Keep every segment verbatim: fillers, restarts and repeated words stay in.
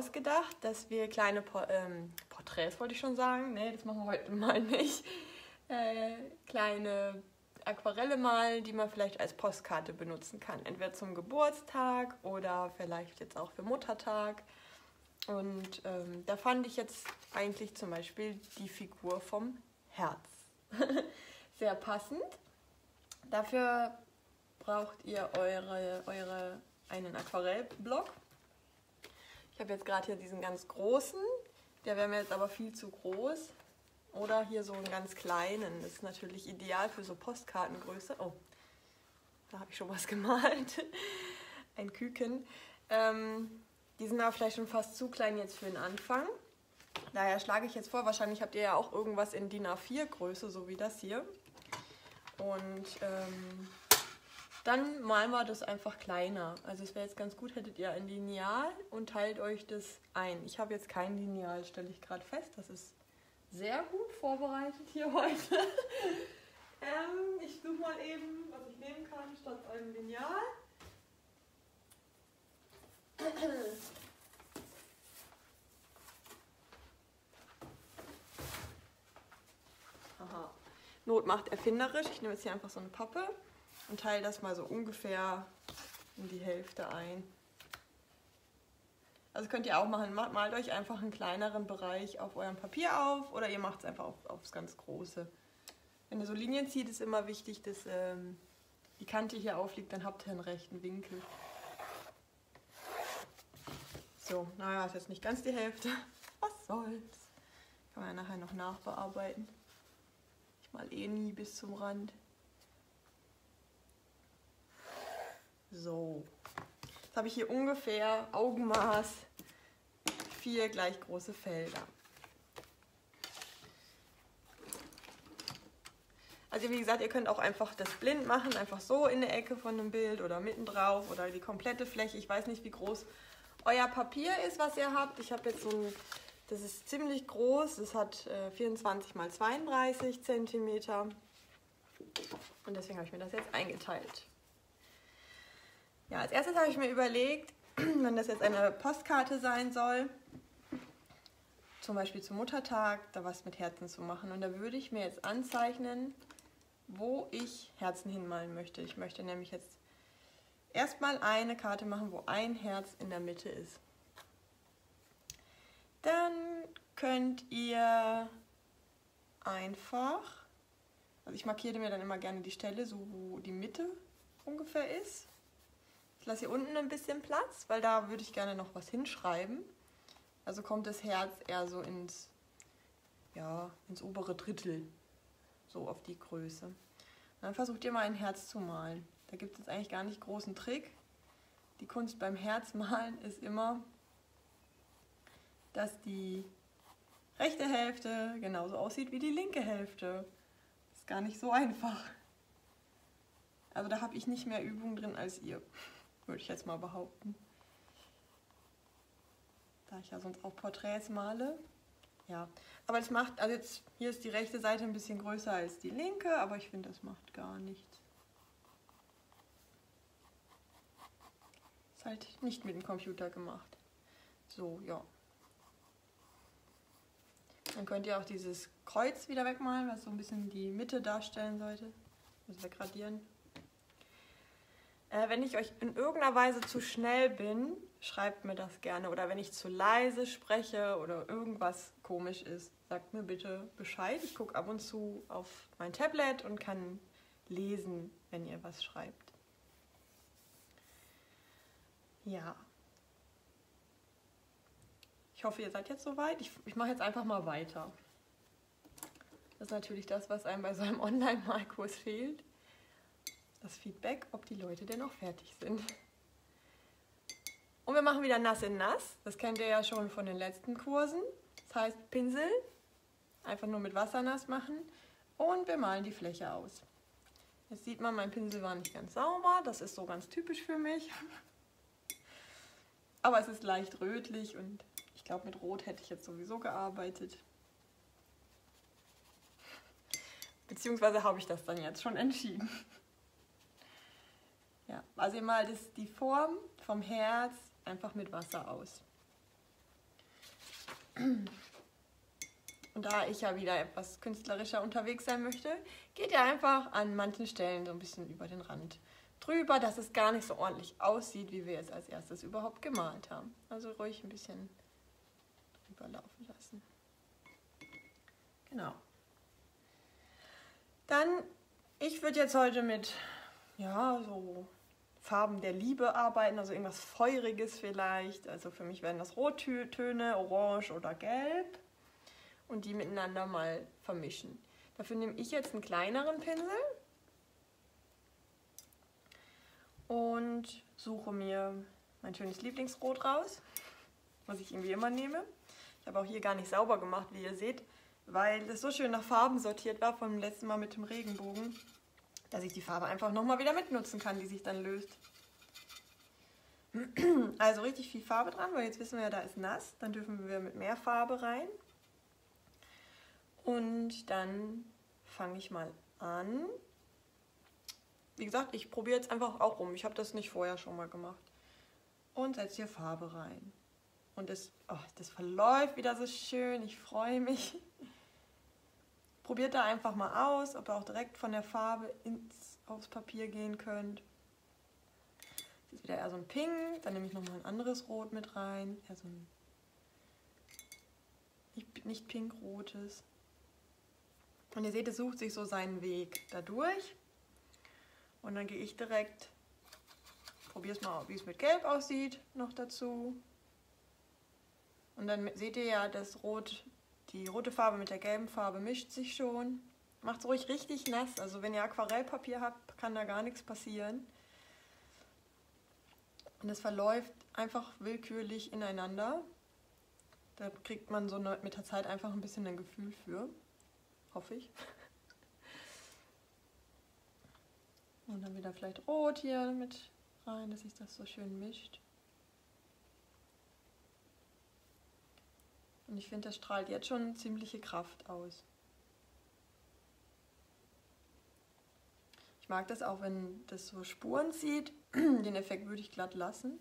ausgedacht, dass wir kleine po ähm, Porträts, wollte ich schon sagen, nee, das machen wir heute mal nicht, äh, kleine Aquarelle malen, die man vielleicht als Postkarte benutzen kann. Entweder zum Geburtstag oder vielleicht jetzt auch für Muttertag. Und ähm, da fand ich jetzt eigentlich zum Beispiel die Figur vom Herz sehr passend. Dafür braucht ihr eure, eure, einen Aquarellblock. Ich habe jetzt gerade hier diesen ganz großen, der wäre mir jetzt aber viel zu groß. Oder hier so einen ganz kleinen, das ist natürlich ideal für so Postkartengröße. Oh, da habe ich schon was gemalt. Ein Küken. Ähm, die sind aber vielleicht schon fast zu klein jetzt für den Anfang. Daher schlage ich jetzt vor, wahrscheinlich habt ihr ja auch irgendwas in D I N A vier Größe, so wie das hier. Und ähm, dann malen wir das einfach kleiner. Also es wäre jetzt ganz gut, hättet ihr ein Lineal und teilt euch das ein. Ich habe jetzt kein Lineal, stelle ich gerade fest. Das ist sehr gut vorbereitet hier heute. ähm, ich suche mal eben, was ich nehmen kann statt einem Lineal. Aha. Not macht erfinderisch. Ich nehme jetzt hier einfach so eine Pappe und teile das mal so ungefähr in die Hälfte ein. Also könnt ihr auch machen, malt euch einfach einen kleineren Bereich auf eurem Papier auf oder ihr macht es einfach auf, aufs ganz große. Wenn ihr so Linien zieht, ist immer wichtig, dass ähm, die Kante hier aufliegt, dann habt ihr einen rechten Winkel. So, naja, ist jetzt nicht ganz die Hälfte. Was soll's? Kann man ja nachher noch nachbearbeiten. Ich mal eh nie bis zum Rand. So. Jetzt habe ich hier ungefähr Augenmaß vier gleich große Felder. Also wie gesagt, ihr könnt auch einfach das blind machen, einfach so in der Ecke von einem Bild oder mittendrauf oder die komplette Fläche. Ich weiß nicht, wie groß euer Papier ist, was ihr habt. Ich habe jetzt so ein, das ist ziemlich groß, das hat äh, vierundzwanzig mal zweiunddreißig Zentimeter und deswegen habe ich mir das jetzt eingeteilt. Ja, als erstes habe ich mir überlegt, wenn das jetzt eine Postkarte sein soll, zum Beispiel zum Muttertag, da was mit Herzen zu machen. Und da würde ich mir jetzt anzeichnen, wo ich Herzen hinmalen möchte. Ich möchte nämlich jetzt erstmal eine Karte machen, wo ein Herz in der Mitte ist. Dann könnt ihr einfach, also ich markiere mir dann immer gerne die Stelle, so wo die Mitte ungefähr ist. Ich lasse hier unten ein bisschen Platz, weil da würde ich gerne noch was hinschreiben. Also kommt das Herz eher so ins, ja, ins obere Drittel, so auf die Größe. Dann versucht ihr mal ein Herz zu malen. Da gibt es eigentlich gar nicht großen Trick. Die Kunst beim Herzmalen ist immer, dass die rechte Hälfte genauso aussieht wie die linke Hälfte. Das ist gar nicht so einfach. Also da habe ich nicht mehr Übung drin als ihr, würde ich jetzt mal behaupten. Da ich ja sonst auch Porträts male. Ja, aber das macht, also jetzt, hier ist die rechte Seite ein bisschen größer als die linke, aber ich finde, das macht gar nichts. Ist halt nicht mit dem Computer gemacht. So, ja. Dann könnt ihr auch dieses Kreuz wieder wegmalen, was so ein bisschen die Mitte darstellen sollte. Das wegradieren. Äh, wenn ich euch in irgendeiner Weise zu schnell bin, schreibt mir das gerne. Oder wenn ich zu leise spreche oder irgendwas komisch ist, sagt mir bitte Bescheid. Ich gucke ab und zu auf mein Tablet und kann lesen, wenn ihr was schreibt. Ja. Ich hoffe, ihr seid jetzt soweit. Ich, ich mache jetzt einfach mal weiter. Das ist natürlich das, was einem bei so einem Online-Malkurs fehlt. Das Feedback, ob die Leute denn auch fertig sind. Und wir machen wieder nass in nass. Das kennt ihr ja schon von den letzten Kursen. Das heißt Pinsel, einfach nur mit Wasser nass machen und wir malen die Fläche aus. Jetzt sieht man, mein Pinsel war nicht ganz sauber. Das ist so ganz typisch für mich. Aber es ist leicht rötlich und ich glaube, mit Rot hätte ich jetzt sowieso gearbeitet. Beziehungsweise habe ich das dann jetzt schon entschieden. Ja, also ihr malt es die Form vom Herz einfach mit Wasser aus. Und da ich ja wieder etwas künstlerischer unterwegs sein möchte, geht ihr einfach an manchen Stellen so ein bisschen über den Rand drüber, dass es gar nicht so ordentlich aussieht, wie wir es als erstes überhaupt gemalt haben. Also ruhig ein bisschen drüber laufen lassen. Genau. Dann, ich würde jetzt heute mit, ja, so Farben der Liebe arbeiten, also irgendwas Feuriges vielleicht. Also für mich wären das Rottöne, Orange oder Gelb. Und die miteinander mal vermischen. Dafür nehme ich jetzt einen kleineren Pinsel und suche mir mein schönes Lieblingsrot raus, was ich irgendwie immer nehme. Ich habe auch hier gar nicht sauber gemacht, wie ihr seht, weil es so schön nach Farben sortiert war vom letzten Mal mit dem Regenbogen, dass ich die Farbe einfach nochmal wieder mitnutzen kann, die sich dann löst. Also richtig viel Farbe dran, weil jetzt wissen wir ja, da ist nass, dann dürfen wir mit mehr Farbe rein. Und dann fange ich mal an. Wie gesagt, ich probiere jetzt einfach auch rum. Ich habe das nicht vorher schon mal gemacht. Und setze hier Farbe rein. Und das, oh, das verläuft wieder so schön. Ich freue mich. Probiert da einfach mal aus, ob ihr auch direkt von der Farbe ins, aufs Papier gehen könnt. Das ist wieder eher so ein Pink. Dann nehme ich nochmal ein anderes Rot mit rein. Eher so ein nicht, nicht pink-rotes. Und ihr seht, es sucht sich so seinen Weg dadurch. Und dann gehe ich direkt, probiere es mal, wie es mit Gelb aussieht, noch dazu. Und dann seht ihr ja, das Rot, die rote Farbe mit der gelben Farbe mischt sich schon. Macht es ruhig richtig nass. Also wenn ihr Aquarellpapier habt, kann da gar nichts passieren. Und es verläuft einfach willkürlich ineinander. Da kriegt man so mit der Zeit einfach ein bisschen ein Gefühl für. Hoffe ich. Und dann wieder vielleicht Rot hier mit rein, dass sich das so schön mischt. Und ich finde, das strahlt jetzt schon ziemliche Kraft aus. Ich mag das auch, wenn das so Spuren zieht. Den Effekt würde ich glatt lassen.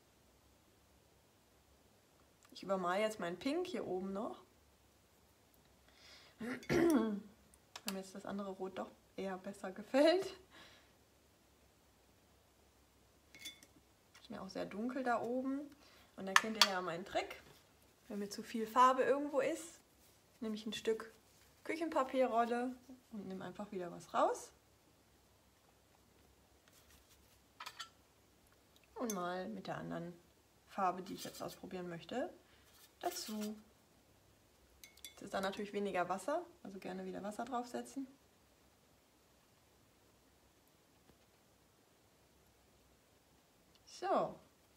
Ich übermale jetzt mein Pink hier oben noch. Wenn mir jetzt das andere Rot doch eher besser gefällt. Ist mir auch sehr dunkel da oben. Und dann kennt ihr ja meinen Trick. Wenn mir zu viel Farbe irgendwo ist, nehme ich ein Stück Küchenpapierrolle und nehme einfach wieder was raus. Und mal mit der anderen Farbe, die ich jetzt ausprobieren möchte, dazu. Jetzt ist da natürlich weniger Wasser, also gerne wieder Wasser draufsetzen. So.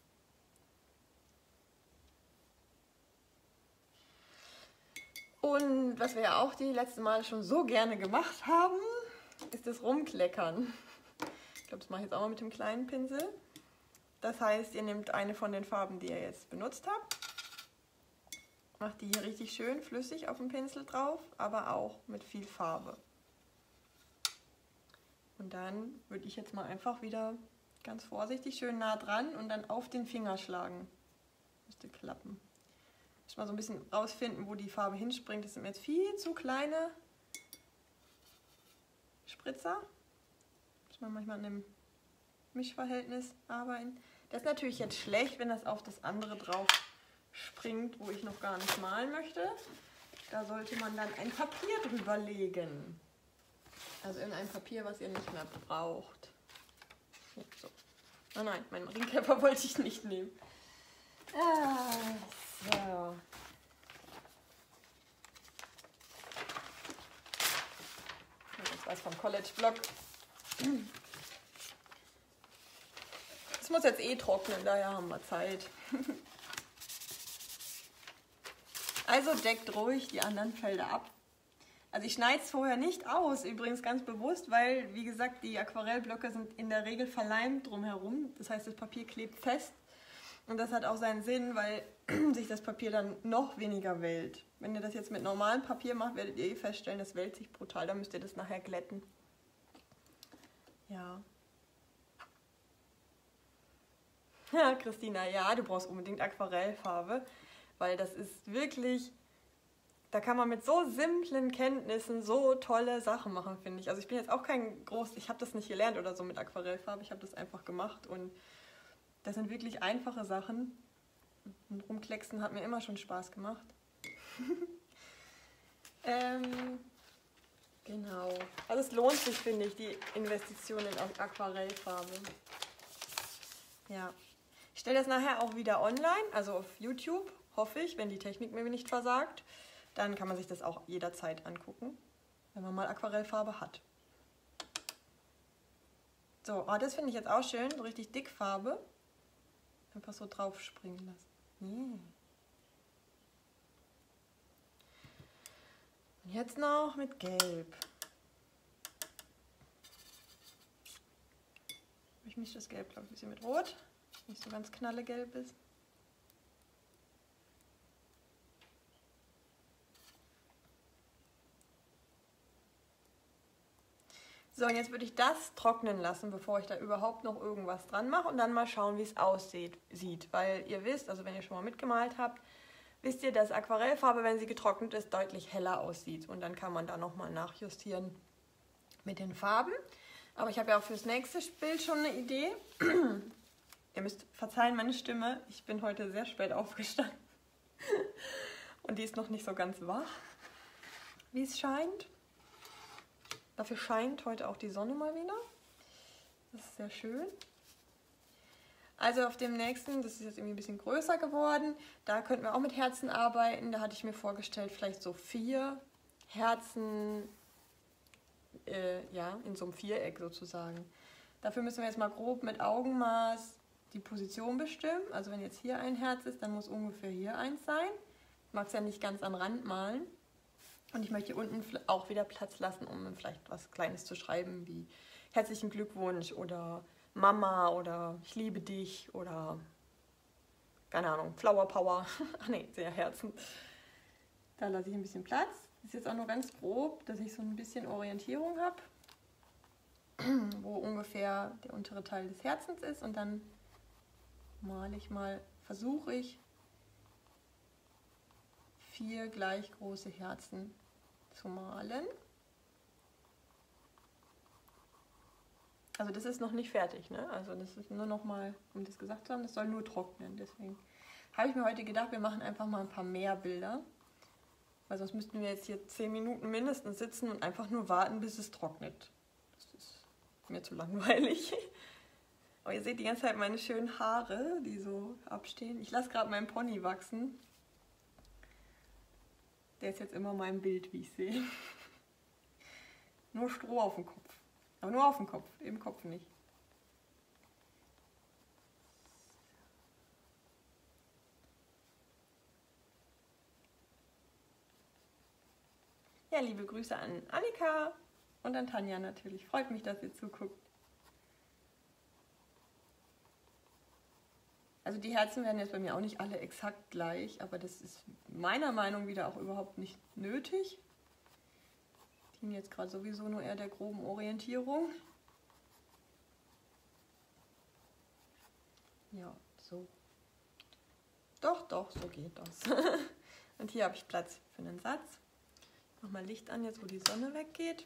Und was wir ja auch die letzten Male schon so gerne gemacht haben, ist das Rumkleckern. Ich glaube, das mache ich jetzt auch mal mit dem kleinen Pinsel. Das heißt, ihr nehmt eine von den Farben, die ihr jetzt benutzt habt, macht die hier richtig schön flüssig auf dem Pinsel drauf, aber auch mit viel Farbe. Und dann würde ich jetzt mal einfach wieder ganz vorsichtig schön nah dran und dann auf den Finger schlagen. Müsste klappen. Muss mal so ein bisschen rausfinden, wo die Farbe hinspringt. Das sind jetzt viel zu kleine Spritzer. Muss man manchmal in einem Mischverhältnis arbeiten. Das ist natürlich jetzt schlecht, wenn das auf das andere drauf springt, wo ich noch gar nicht malen möchte. Da sollte man dann ein Papier drüber legen. Also irgendein Papier, was ihr nicht mehr braucht. So. Oh nein, meinen Ringkäfer wollte ich nicht nehmen. Ah, so. Das war's vom College-Blog. Das muss jetzt eh trocknen, daher haben wir Zeit. Also deckt ruhig die anderen Felder ab. Also ich schneide es vorher nicht aus, übrigens ganz bewusst, weil, wie gesagt, die Aquarellblöcke sind in der Regel verleimt drumherum. Das heißt, das Papier klebt fest. Und das hat auch seinen Sinn, weil sich das Papier dann noch weniger wellt. Wenn ihr das jetzt mit normalem Papier macht, werdet ihr eh feststellen, das wellt sich brutal. Dann müsst ihr das nachher glätten. Ja. Ja, Christina, ja, du brauchst unbedingt Aquarellfarbe. weil das ist wirklich, da kann man mit so simplen Kenntnissen so tolle Sachen machen, finde ich. Also ich bin jetzt auch kein groß, ich habe das nicht gelernt oder so mit Aquarellfarbe, ich habe das einfach gemacht und das sind wirklich einfache Sachen. Und rumklecksen hat mir immer schon Spaß gemacht. ähm, genau. Also es lohnt sich, finde ich, die Investition in Aquarellfarbe. Ja. Ich stelle das nachher auch wieder online, also auf YouTube, hoffe ich, wenn die Technik mir nicht versagt. Dann kann man sich das auch jederzeit angucken, wenn man mal Aquarellfarbe hat. So, oh, das finde ich jetzt auch schön, so richtig Dickfarbe. Einfach so drauf springen lassen. Yeah. Und jetzt noch mit Gelb. Ich mische das Gelb, glaube ich, ein bisschen mit Rot. Nicht so ganz knallegelb ist. So, und jetzt würde ich das trocknen lassen, bevor ich da überhaupt noch irgendwas dran mache und dann mal schauen, wie es aussieht. Sieht. Weil ihr wisst, also wenn ihr schon mal mitgemalt habt, wisst ihr, dass Aquarellfarbe, wenn sie getrocknet ist, deutlich heller aussieht. Und dann kann man da nochmal nachjustieren mit den Farben. Aber ich habe ja auch fürs nächste Bild schon eine Idee. Ihr müsst verzeihen, meine Stimme. Ich bin heute sehr spät aufgestanden. Und die ist noch nicht so ganz wach, wie es scheint. Dafür scheint heute auch die Sonne mal wieder. Das ist sehr schön. Also auf dem nächsten, das ist jetzt irgendwie ein bisschen größer geworden, da könnten wir auch mit Herzen arbeiten. Da hatte ich mir vorgestellt, vielleicht so vier Herzen, äh, ja, in so einem Viereck sozusagen. Dafür müssen wir jetzt mal grob mit Augenmaß die Position bestimmen. Also wenn jetzt hier ein Herz ist, dann muss ungefähr hier eins sein. Ich mag es ja nicht ganz am Rand malen. Und ich möchte hier unten auch wieder Platz lassen, um vielleicht was Kleines zu schreiben, wie herzlichen Glückwunsch oder Mama oder ich liebe dich oder keine Ahnung, Flower Power. Ach nee, sehr Herzen. Da lasse ich ein bisschen Platz. Das ist jetzt auch nur ganz grob, dass ich so ein bisschen Orientierung habe, wo ungefähr der untere Teil des Herzens ist. Und dann male ich mal, versuche ich, vier gleich große Herzen zu malen. Also das ist noch nicht fertig, ne? Also das ist nur noch mal, um das gesagt zu haben, das soll nur trocknen. Deswegen habe ich mir heute gedacht, wir machen einfach mal ein paar mehr Bilder. Weil sonst müssten wir jetzt hier zehn Minuten mindestens sitzen und einfach nur warten, bis es trocknet. Das ist mir zu langweilig. Aber ihr seht die ganze Zeit meine schönen Haare, die so abstehen. Ich lasse gerade meinen Pony wachsen. Der ist jetzt immer mein Bild, wie ich sehe. Nur Stroh auf dem Kopf. Aber nur auf dem Kopf, im Kopf nicht. Ja, liebe Grüße an Annika und an Tanja natürlich. Freut mich, dass ihr zuguckt. Also die Herzen werden jetzt bei mir auch nicht alle exakt gleich, aber das ist meiner Meinung nach wieder auch überhaupt nicht nötig. Die dienen jetzt gerade sowieso nur eher der groben Orientierung. Ja, so. Doch, doch, so geht das. Und hier habe ich Platz für einen Satz. Ich mache mal Licht an, jetzt wo die Sonne weggeht.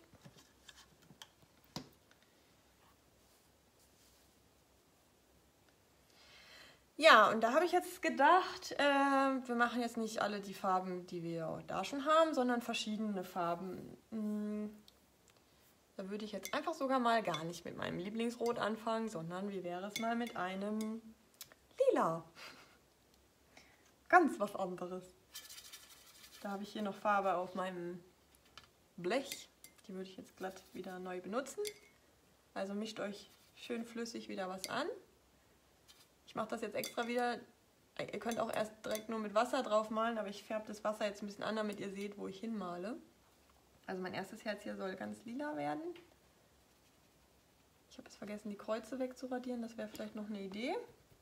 Ja, und da habe ich jetzt gedacht, äh, wir machen jetzt nicht alle die Farben, die wir da schon haben, sondern verschiedene Farben. Hm, da würde ich jetzt einfach sogar mal gar nicht mit meinem Lieblingsrot anfangen, sondern wie wäre es mal mit einem Lila. Ganz was anderes. Da habe ich hier noch Farbe auf meinem Blech. Die würde ich jetzt glatt wieder neu benutzen. Also mischt euch schön flüssig wieder was an. Ich mache das jetzt extra wieder. Ihr könnt auch erst direkt nur mit Wasser drauf malen, aber ich färbe das Wasser jetzt ein bisschen an, damit ihr seht, wo ich hinmale. Also mein erstes Herz hier soll ganz lila werden. Ich habe jetzt vergessen, die Kreuze wegzuradieren. Das wäre vielleicht noch eine Idee.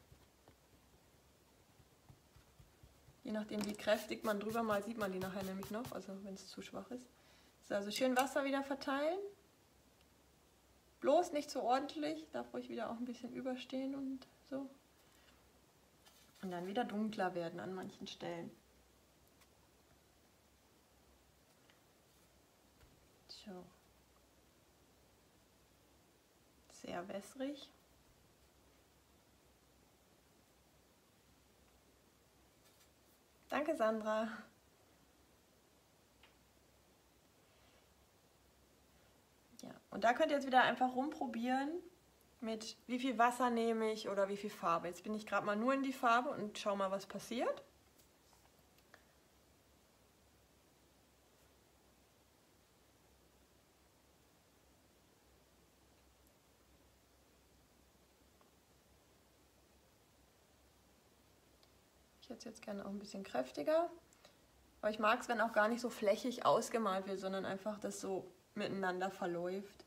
Je nachdem, wie kräftig man drüber malt, sieht man die nachher nämlich noch, also wenn es zu schwach ist. So, also schön Wasser wieder verteilen. Bloß nicht zu ordentlich, darf ruhig wieder auch ein bisschen überstehen und so. Und dann wieder dunkler werden an manchen Stellen. So. Sehr wässrig. Danke, Sandra. Ja, und da könnt ihr jetzt wieder einfach rumprobieren, mit wie viel Wasser nehme ich oder wie viel Farbe. Jetzt bin ich gerade mal nur in die Farbe und schau mal, was passiert. Ich hätte es jetzt gerne auch ein bisschen kräftiger. Aber ich mag es, wenn auch gar nicht so flächig ausgemalt wird, sondern einfach das so miteinander verläuft.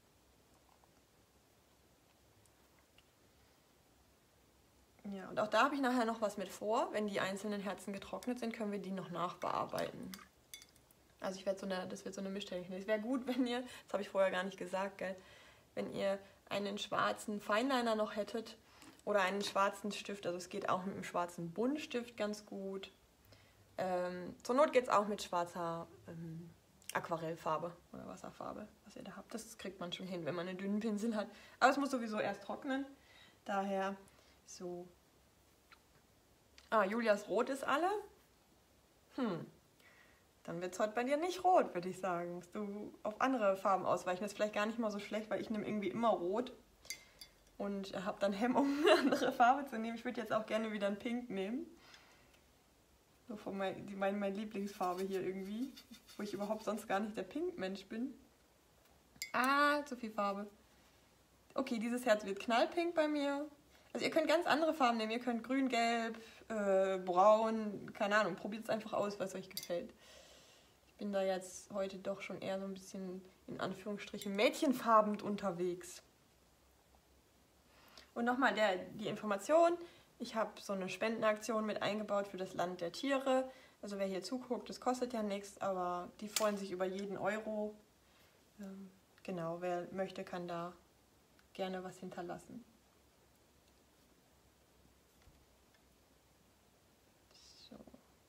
Ja, und auch da habe ich nachher noch was mit vor. Wenn die einzelnen Herzen getrocknet sind, können wir die noch nachbearbeiten. Also ich werde so eine, das wird so eine Mischtechnik. Es wäre gut, wenn ihr, das habe ich vorher gar nicht gesagt, gell, wenn ihr einen schwarzen Fineliner noch hättet oder einen schwarzen Stift. Also es geht auch mit einem schwarzen Buntstift ganz gut. Ähm, zur Not geht es auch mit schwarzer ähm, Aquarellfarbe oder Wasserfarbe, was ihr da habt. Das kriegt man schon hin, wenn man einen dünnen Pinsel hat. Aber es muss sowieso erst trocknen. Daher so. Ah, Julias Rot ist alle. Hm. Dann wird es heute bei dir nicht rot, würde ich sagen. Musst du auf andere Farben ausweichen. Das ist vielleicht gar nicht mal so schlecht, weil ich nehme irgendwie immer rot. Und habe dann Hemmungen, eine andere Farbe zu nehmen. Ich würde jetzt auch gerne wieder ein Pink nehmen. So von mein, die, meine, meine Lieblingsfarbe hier irgendwie. Wo ich überhaupt sonst gar nicht der Pink-Mensch bin. Ah, zu viel Farbe. Okay, dieses Herz wird knallpink bei mir. Also ihr könnt ganz andere Farben nehmen. Ihr könnt grün, gelb, äh, braun, keine Ahnung. Probiert es einfach aus, was euch gefällt. Ich bin da jetzt heute doch schon eher so ein bisschen in Anführungsstrichen mädchenfarbend unterwegs. Und nochmal der, die Information. Ich habe so eine Spendenaktion mit eingebaut für das Land der Tiere. Also wer hier zuguckt, das kostet ja nichts, aber die freuen sich über jeden Euro. Ähm, genau, wer möchte, kann da gerne was hinterlassen. So.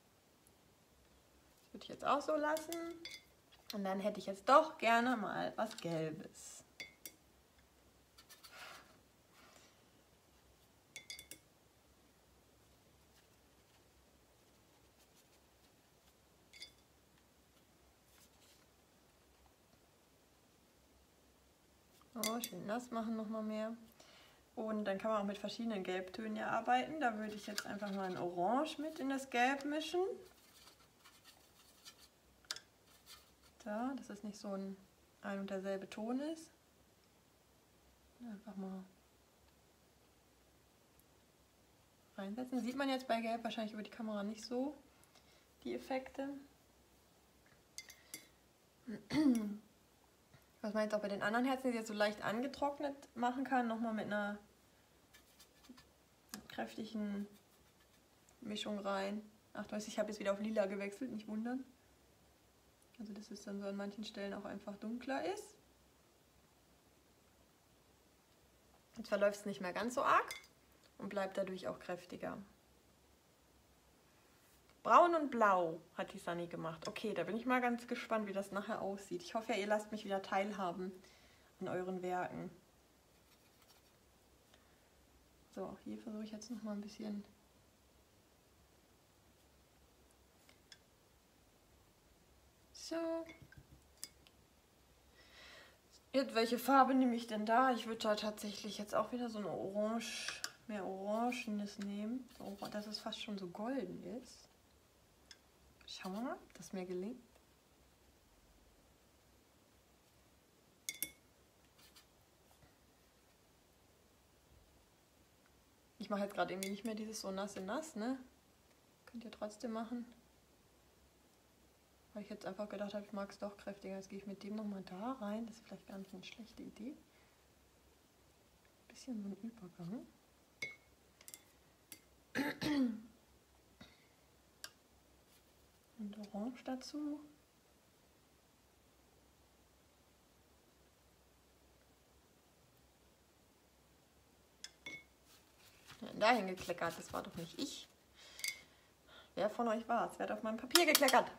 Das würde ich jetzt auch so lassen. Und dann hätte ich jetzt doch gerne mal was Gelbes. Oh, schön nass machen nochmal mehr. Und dann kann man auch mit verschiedenen Gelbtönen ja arbeiten. Da würde ich jetzt einfach mal ein Orange mit in das Gelb mischen. Da, dass es nicht so ein ein und derselbe Ton ist. Einfach mal reinsetzen. Sieht man jetzt bei Gelb wahrscheinlich über die Kamera nicht so, die Effekte. Was man jetzt auch bei den anderen Herzen, die jetzt so leicht angetrocknet machen kann, nochmal mit einer kräftigen Mischung rein. Ach, du weißt, ich habe jetzt wieder auf lila gewechselt, nicht wundern. Also dass es dann so an manchen Stellen auch einfach dunkler ist. Jetzt verläuft es nicht mehr ganz so arg und bleibt dadurch auch kräftiger. Braun und Blau hat die Sunny gemacht. Okay, da bin ich mal ganz gespannt, wie das nachher aussieht. Ich hoffe ja, ihr lasst mich wieder teilhaben an euren Werken. So, hier versuche ich jetzt noch mal ein bisschen so. Jetzt, welche Farbe nehme ich denn da? Ich würde da tatsächlich jetzt auch wieder so ein Orange, mehr Orangenes nehmen, so, dass es fast schon so golden ist. Schauen wir mal, ob das mir gelingt. Ich mache jetzt gerade irgendwie nicht mehr dieses so nass in nass, ne? Könnt ihr trotzdem machen. Weil ich jetzt einfach gedacht habe, ich mag es doch kräftiger. Jetzt gehe ich mit dem nochmal da rein. Das ist vielleicht gar nicht eine schlechte Idee. Ein bisschen so ein Übergang. Und Orange dazu. Ja, denn da hingekleckert? Das war doch nicht ich. Wer von euch war es? Wer hat auf meinem Papier gekleckert?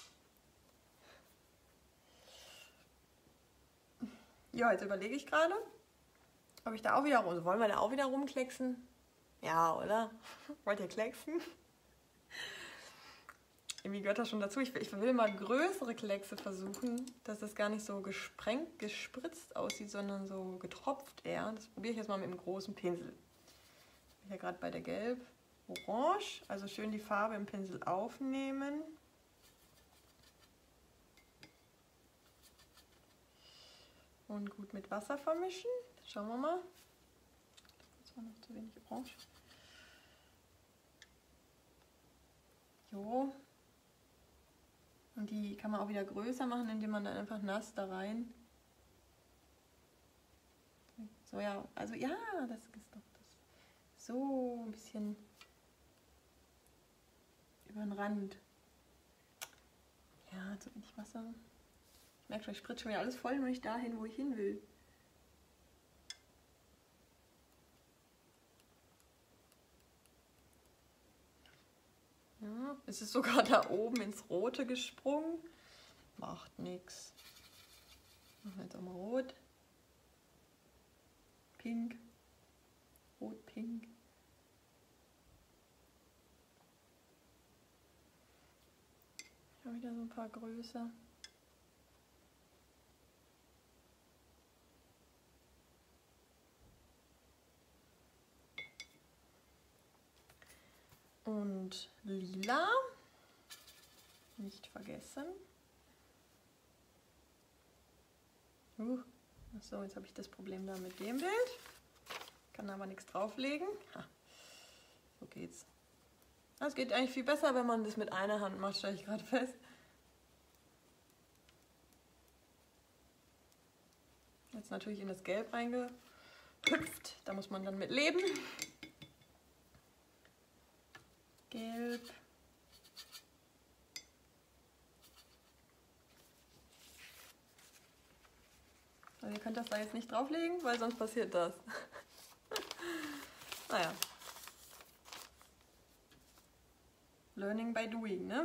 Ja, jetzt überlege ich gerade, ob ich da auch wieder rum... Wollen wir da auch wieder rumklecksen? Ja, oder? Wollt ihr klecksen? Irgendwie gehört das schon dazu. Ich, ich will mal größere Kleckse versuchen, dass das gar nicht so gesprengt, gespritzt aussieht, sondern so getropft eher. Das probiere ich jetzt mal mit einem großen Pinsel. Ich bin ja gerade bei der Gelb-Orange. Also schön die Farbe im Pinsel aufnehmen. Und gut mit Wasser vermischen. Schauen wir mal. Das war noch zu wenig Orange. Jo. Und die kann man auch wieder größer machen, indem man dann einfach nass da rein. So, ja, also ja, das ist doch das. So ein bisschen über den Rand. Ja, zu wenig Wasser. Ich merke schon, ich spritze schon wieder alles voll, nur nicht dahin, wo ich hin will. Ja, es ist sogar da oben ins Rote gesprungen. Macht nichts. Machen wir jetzt auch mal rot. Pink. Rot, pink. Ich habe wieder so ein paar Größe. Und lila, nicht vergessen. Uh, achso, jetzt habe ich das Problem da mit dem Bild. Kann aber nichts drauflegen. Ha, so geht's. Es geht eigentlich viel besser, wenn man das mit einer Hand macht, stelle ich gerade fest. Jetzt natürlich in das Gelb reingehüpft. Da muss man dann mit leben. Gelb. Also ihr könnt das da jetzt nicht drauflegen, weil sonst passiert das. Naja. Learning by doing, ne?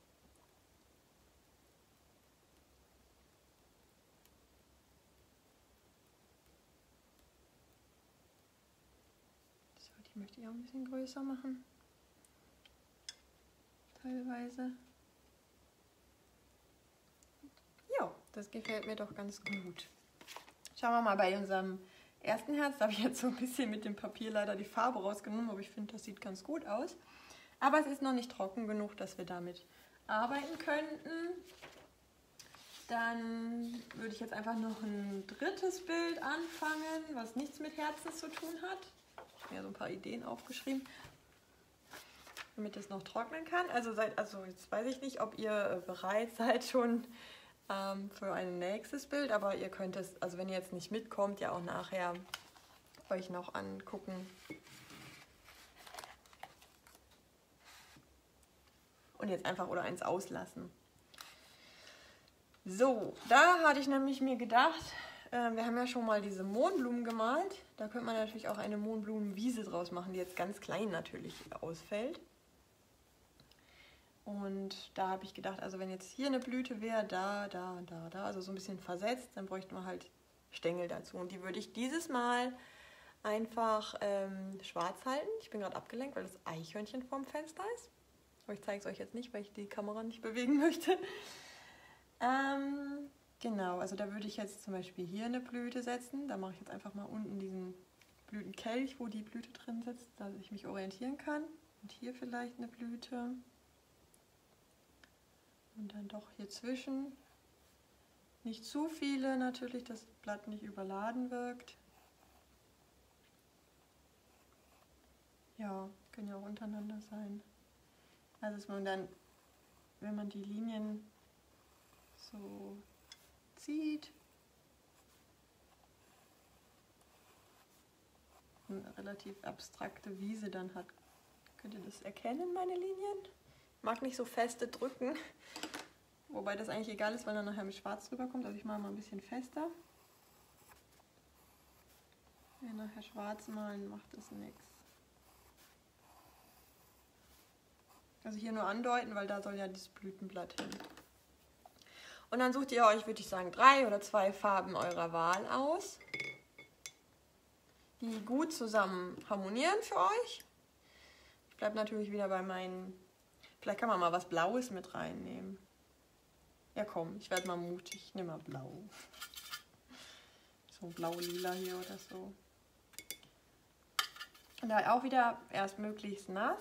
So, die möchte ich auch ein bisschen größer machen. Teilweise. Ja, das gefällt mir doch ganz gut. Schauen wir mal bei unserem ersten Herz. Da habe ich jetzt so ein bisschen mit dem Papier leider die Farbe rausgenommen, aber ich finde, das sieht ganz gut aus. Aber es ist noch nicht trocken genug, dass wir damit arbeiten könnten. Dann würde ich jetzt einfach noch ein drittes Bild anfangen, was nichts mit Herzen zu tun hat. Ich habe mir so ein paar Ideen aufgeschrieben, damit es noch trocknen kann. Also, seid, also jetzt weiß ich nicht, ob ihr bereit seid schon ähm, für ein nächstes Bild, aber ihr könnt es, also wenn ihr jetzt nicht mitkommt, ja auch nachher euch noch angucken. Und jetzt einfach oder eins auslassen. So, da hatte ich nämlich mir gedacht, äh, wir haben ja schon mal diese Mohnblumen gemalt. Da könnte man natürlich auch eine Mohnblumenwiese draus machen, die jetzt ganz klein natürlich ausfällt. Und da habe ich gedacht, also wenn jetzt hier eine Blüte wäre, da, da, da, da, also so ein bisschen versetzt, dann bräuchten wir halt Stängel dazu. Und die würde ich dieses Mal einfach ähm, schwarz halten. Ich bin gerade abgelenkt, weil das Eichhörnchen vorm Fenster ist. Aber ich zeige es euch jetzt nicht, weil ich die Kamera nicht bewegen möchte. Ähm, genau, also da würde ich jetzt zum Beispiel hier eine Blüte setzen. Da mache ich jetzt einfach mal unten diesen Blütenkelch, wo die Blüte drin sitzt, dass ich mich orientieren kann. Und hier vielleicht eine Blüte. Und dann doch hier zwischen. Nicht zu viele natürlich, dass das Blatt nicht überladen wirkt. Ja, können ja auch untereinander sein. Also dass man dann, wenn man die Linien so zieht, eine relativ abstrakte Wiese dann hat. Könnt ihr das erkennen, meine Linien? Ich mag nicht so feste drücken, wobei das eigentlich egal ist, weil dann nachher mit Schwarz drüber kommt. Also ich mache mal ein bisschen fester. Wenn nachher schwarz malen, macht das nichts. Also hier nur andeuten, weil da soll ja dieses Blütenblatt hin. Und dann sucht ihr euch, würde ich sagen, drei oder zwei Farben eurer Wahl aus, die gut zusammen harmonieren für euch. Ich bleibe natürlich wieder bei meinen, vielleicht kann man mal was Blaues mit reinnehmen. Ja komm, ich werde mal mutig, ich nehme mal blau. So blau-lila hier oder so. Und da auch wieder erst möglichst nass.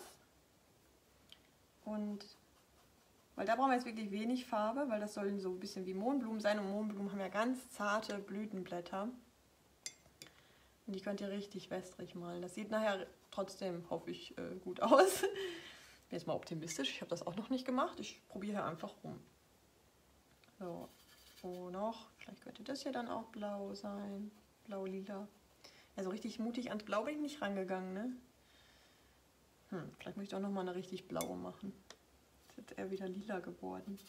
Und weil da brauchen wir jetzt wirklich wenig Farbe, weil das sollen so ein bisschen wie Mohnblumen sein. Und Mohnblumen haben ja ganz zarte Blütenblätter. Und die könnt ihr richtig wässrig malen. Das sieht nachher trotzdem, hoffe ich, gut aus. Ich bin jetzt mal optimistisch, ich habe das auch noch nicht gemacht. Ich probiere einfach rum. So, wo noch? Vielleicht könnte das hier dann auch blau sein. Blau-lila. Ja, so richtig mutig ans Blau bin ich nicht rangegangen, ne? Hm, vielleicht möchte ich auch noch mal eine richtig blaue machen. Ist jetzt eher wieder lila geworden.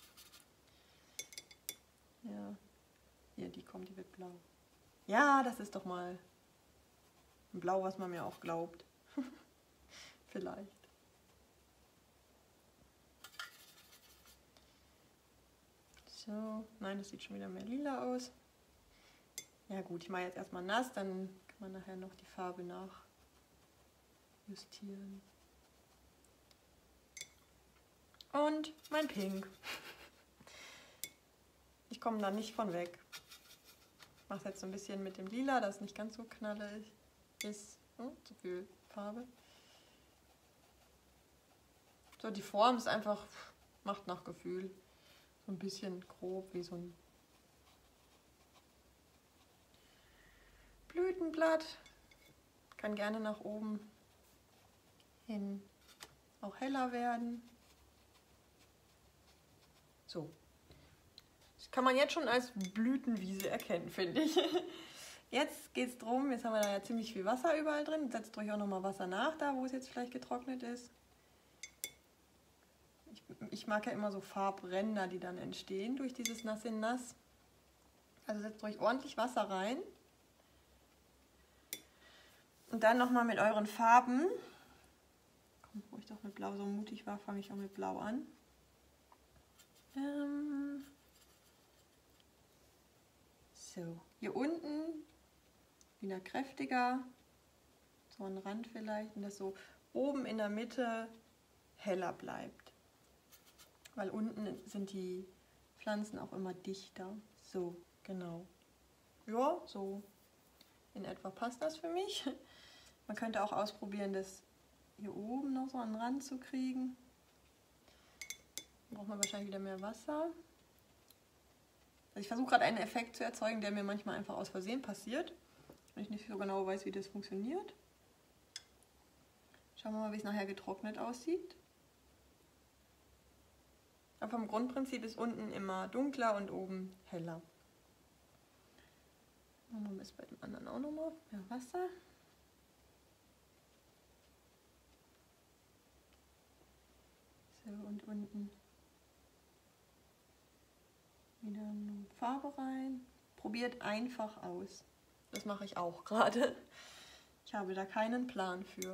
Ja, hier, die kommt, die wird blau. Ja, das ist doch mal ein Blau, was man mir auch glaubt. Vielleicht. So, nein, das sieht schon wieder mehr lila aus. Ja gut, ich mache jetzt erstmal nass, dann kann man nachher noch die Farbe nachjustieren. Und mein Pink. Ich komme da nicht von weg. Ich mache es jetzt so ein bisschen mit dem Lila, das nicht ganz so knallig ist. Hm, zu viel Farbe. So, die Form ist einfach, macht nach Gefühl. So ein bisschen grob wie so ein Blütenblatt. Kann gerne nach oben hin auch heller werden. So. Das kann man jetzt schon als Blütenwiese erkennen, finde ich. Jetzt geht es darum, jetzt haben wir da ja ziemlich viel Wasser überall drin. Setzt euch auch nochmal Wasser nach, da wo es jetzt vielleicht getrocknet ist. Ich, ich mag ja immer so Farbränder, die dann entstehen durch dieses Nass in Nass. Also setzt euch ordentlich Wasser rein. Und dann nochmal mit euren Farben. Komm, wo ich doch mit Blau so mutig war, fange ich auch mit Blau an. Ähm so, hier unten wieder kräftiger, so ein Rand vielleicht, und das so oben in der Mitte heller bleibt. Weil unten sind die Pflanzen auch immer dichter. So, genau. Ja, so in etwa passt das für mich. Man könnte auch ausprobieren, das hier oben noch so an den Rand zu kriegen. Da braucht man wahrscheinlich wieder mehr Wasser. Also ich versuche gerade einen Effekt zu erzeugen, der mir manchmal einfach aus Versehen passiert. Wenn ich nicht so genau weiß, wie das funktioniert. Schauen wir mal, wie es nachher getrocknet aussieht. Aber vom Grundprinzip ist unten immer dunkler und oben heller. Machen wir es bei dem anderen auch nochmal. Mehr Wasser. So, und unten wieder eine Farbe rein. Probiert einfach aus. Das mache ich auch gerade. Ich habe da keinen Plan für.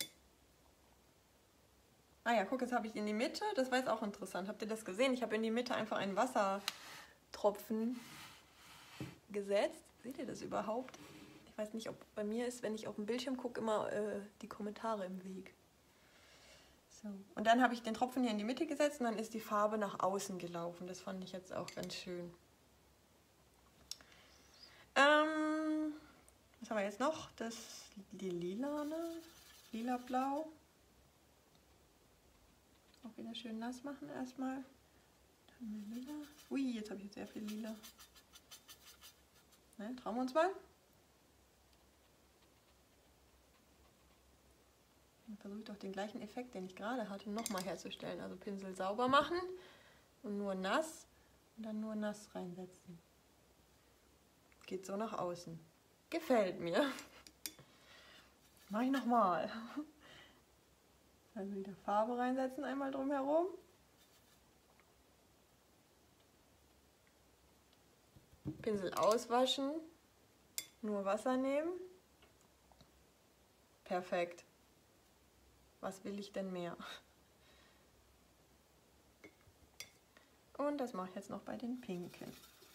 Ah ja, guck, jetzt habe ich in die Mitte, das war jetzt auch interessant. Habt ihr das gesehen? Ich habe in die Mitte einfach einen Wassertropfen gesetzt. Seht ihr das überhaupt? Ich weiß nicht, ob bei mir ist, wenn ich auf dem Bildschirm gucke, immer äh, die Kommentare im Weg. So. Und dann habe ich den Tropfen hier in die Mitte gesetzt und dann ist die Farbe nach außen gelaufen. Das fand ich jetzt auch ganz schön. Ähm, was haben wir jetzt noch? Das, die Lilane, lila-blau. Auch wieder schön nass machen erstmal. Dann lila. Ui, jetzt habe ich jetzt sehr viel lila. Ne, trauen wir uns mal. Dann versuche ich doch den gleichen Effekt, den ich gerade hatte, nochmal herzustellen. Also Pinsel sauber machen und nur nass und dann nur nass reinsetzen. Geht so nach außen. Gefällt mir. Mach ich nochmal. Also wieder Farbe reinsetzen, einmal drumherum. Pinsel auswaschen, nur Wasser nehmen. Perfekt. Was will ich denn mehr? Und das mache ich jetzt noch bei den pinken.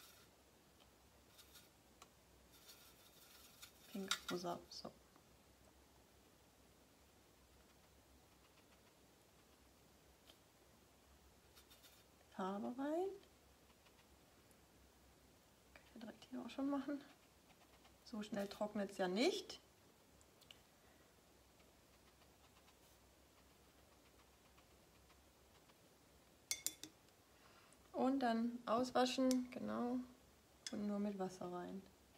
Pink, rosa, so. Farbe rein. Kann ich direkt hier auch schon machen. So schnell trocknet es ja nicht. Und dann auswaschen, genau, und nur mit Wasser rein.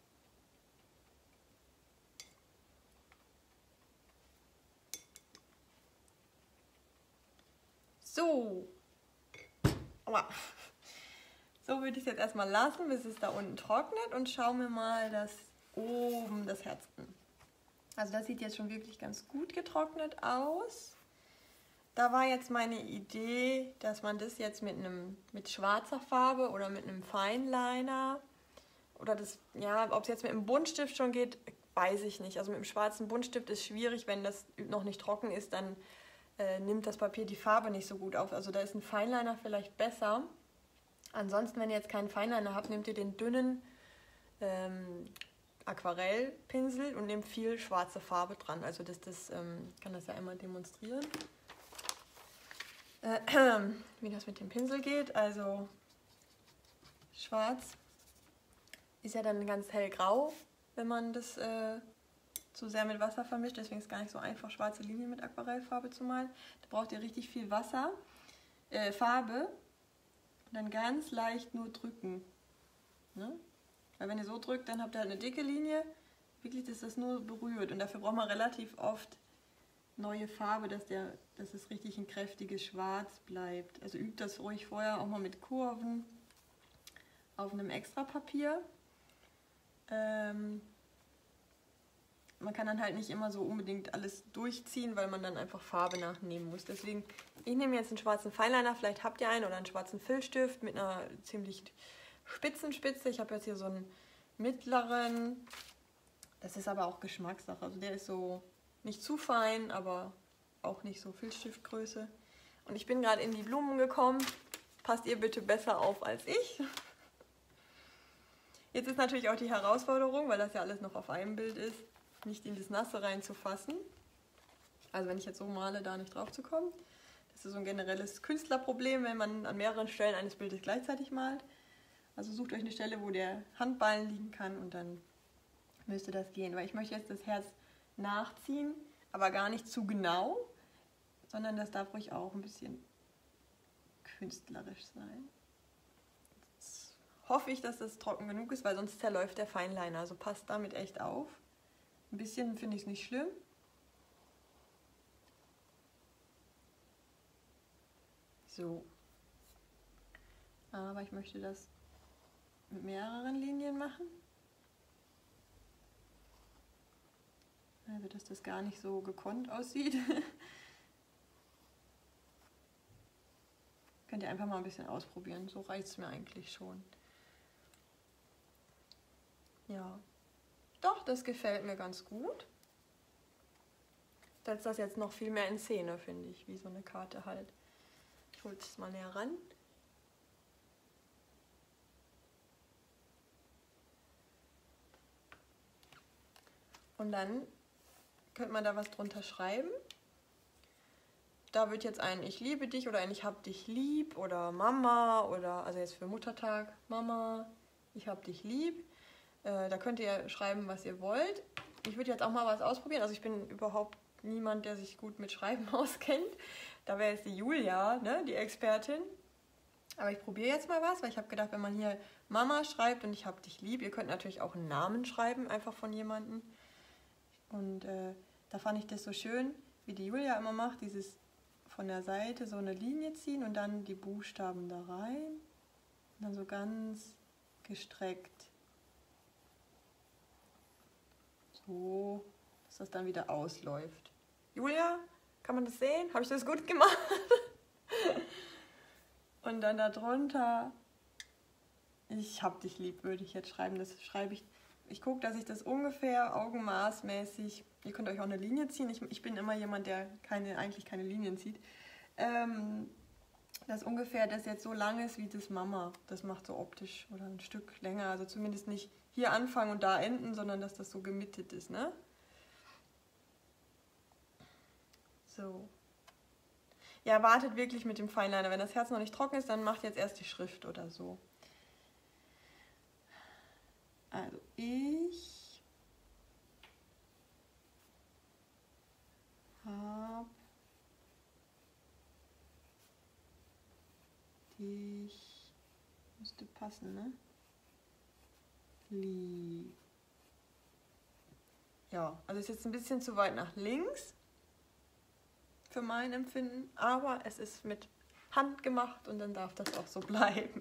So. Aua. So würde ich es jetzt erstmal lassen, bis es da unten trocknet und schauen wir mal das oben das Herz an. Also das sieht jetzt schon wirklich ganz gut getrocknet aus. Da war jetzt meine Idee, dass man das jetzt mit einem mit schwarzer Farbe oder mit einem Fineliner oder das, ja, ob es jetzt mit einem Buntstift schon geht, weiß ich nicht. Also mit einem schwarzen Buntstift ist schwierig, wenn das noch nicht trocken ist, dann äh, nimmt das Papier die Farbe nicht so gut auf. Also da ist ein Fineliner vielleicht besser. Ansonsten, wenn ihr jetzt keinen Fineliner habt, nehmt ihr den dünnen ähm, Aquarellpinsel und nehmt viel schwarze Farbe dran. Also das, das ähm, kann das ja einmal demonstrieren, äh, wie das mit dem Pinsel geht. Also schwarz ist ja dann ganz hellgrau, wenn man das äh, zu sehr mit Wasser vermischt. Deswegen ist es gar nicht so einfach, schwarze Linien mit Aquarellfarbe zu malen. Da braucht ihr richtig viel Wasser, äh, Farbe und dann ganz leicht nur drücken. Ne? Weil wenn ihr so drückt, dann habt ihr halt eine dicke Linie. Wirklich, dass das nur berührt. Und dafür braucht man relativ oft neue Farbe, dass, der, dass es richtig ein kräftiges Schwarz bleibt. Also übt das ruhig vorher auch mal mit Kurven auf einem Extrapapier. Ähm, man kann dann halt nicht immer so unbedingt alles durchziehen, weil man dann einfach Farbe nachnehmen muss. Deswegen, ich nehme jetzt einen schwarzen Fineliner, vielleicht habt ihr einen, oder einen schwarzen Filzstift mit einer ziemlich spitzen Spitze. Ich habe jetzt hier so einen mittleren, das ist aber auch Geschmackssache. Also der ist so nicht zu fein, aber auch nicht so Filzstiftgröße. Und ich bin gerade in die Blumen gekommen. Passt ihr bitte besser auf als ich. Jetzt ist natürlich auch die Herausforderung, weil das ja alles noch auf einem Bild ist, nicht in das Nasse reinzufassen. Also wenn ich jetzt so male, da nicht drauf zu kommen. Das ist so ein generelles Künstlerproblem, wenn man an mehreren Stellen eines Bildes gleichzeitig malt. Also sucht euch eine Stelle, wo der Handballen liegen kann und dann müsste das gehen. Weil ich möchte jetzt das Herz nachziehen, aber gar nicht zu genau, sondern das darf ruhig auch ein bisschen künstlerisch sein. Jetzt hoffe ich, dass das trocken genug ist, weil sonst zerläuft der Fineliner. Also passt damit echt auf. Ein bisschen finde ich es nicht schlimm. So. Aber ich möchte das mit mehreren Linien machen. Also, dass das gar nicht so gekonnt aussieht. Könnt ihr einfach mal ein bisschen ausprobieren. So reicht es mir eigentlich schon. Ja. Doch, das gefällt mir ganz gut. Setzt das jetzt noch viel mehr in Szene, finde ich, wie so eine Karte halt. Ich hole es mal näher ran. Und dann könnte man da was drunter schreiben. Da wird jetzt ein Ich liebe dich oder ein Ich hab dich lieb oder Mama oder, also jetzt für Muttertag, Mama, ich hab dich lieb. Äh, da könnt ihr schreiben, was ihr wollt. Ich würde jetzt auch mal was ausprobieren. Also ich bin überhaupt niemand, der sich gut mit Schreiben auskennt. Da wäre jetzt die Julia, ne, die Expertin. Aber ich probiere jetzt mal was, weil ich habe gedacht, wenn man hier Mama schreibt und ich hab dich lieb, ihr könnt natürlich auch einen Namen schreiben, einfach von jemandem. Und äh, da fand ich das so schön, wie die Julia immer macht, dieses von der Seite so eine Linie ziehen und dann die Buchstaben da rein. Und dann so ganz gestreckt. So, dass das dann wieder ausläuft. Julia, kann man das sehen? Habe ich das gut gemacht? Und dann darunter, ich hab dich lieb, würde ich jetzt schreiben. Das schreibe ich. Ich gucke, dass ich das ungefähr augenmaßmäßig, ihr könnt euch auch eine Linie ziehen. Ich, ich bin immer jemand, der keine, eigentlich keine Linien zieht. Ähm, dass ungefähr das jetzt so lang ist wie das Mama. Das macht so optisch oder ein Stück länger. Also zumindest nicht hier anfangen und da enden, sondern dass das so gemittet ist, ne? So. Ja, wartet wirklich mit dem Fineliner. Wenn das Herz noch nicht trocken ist, dann macht jetzt erst die Schrift oder so. Also ich habe dich, müsste passen, ne? Lieb. Ja, also ist jetzt ein bisschen zu weit nach links für mein Empfinden, aber es ist mit Hand gemacht und dann darf das auch so bleiben.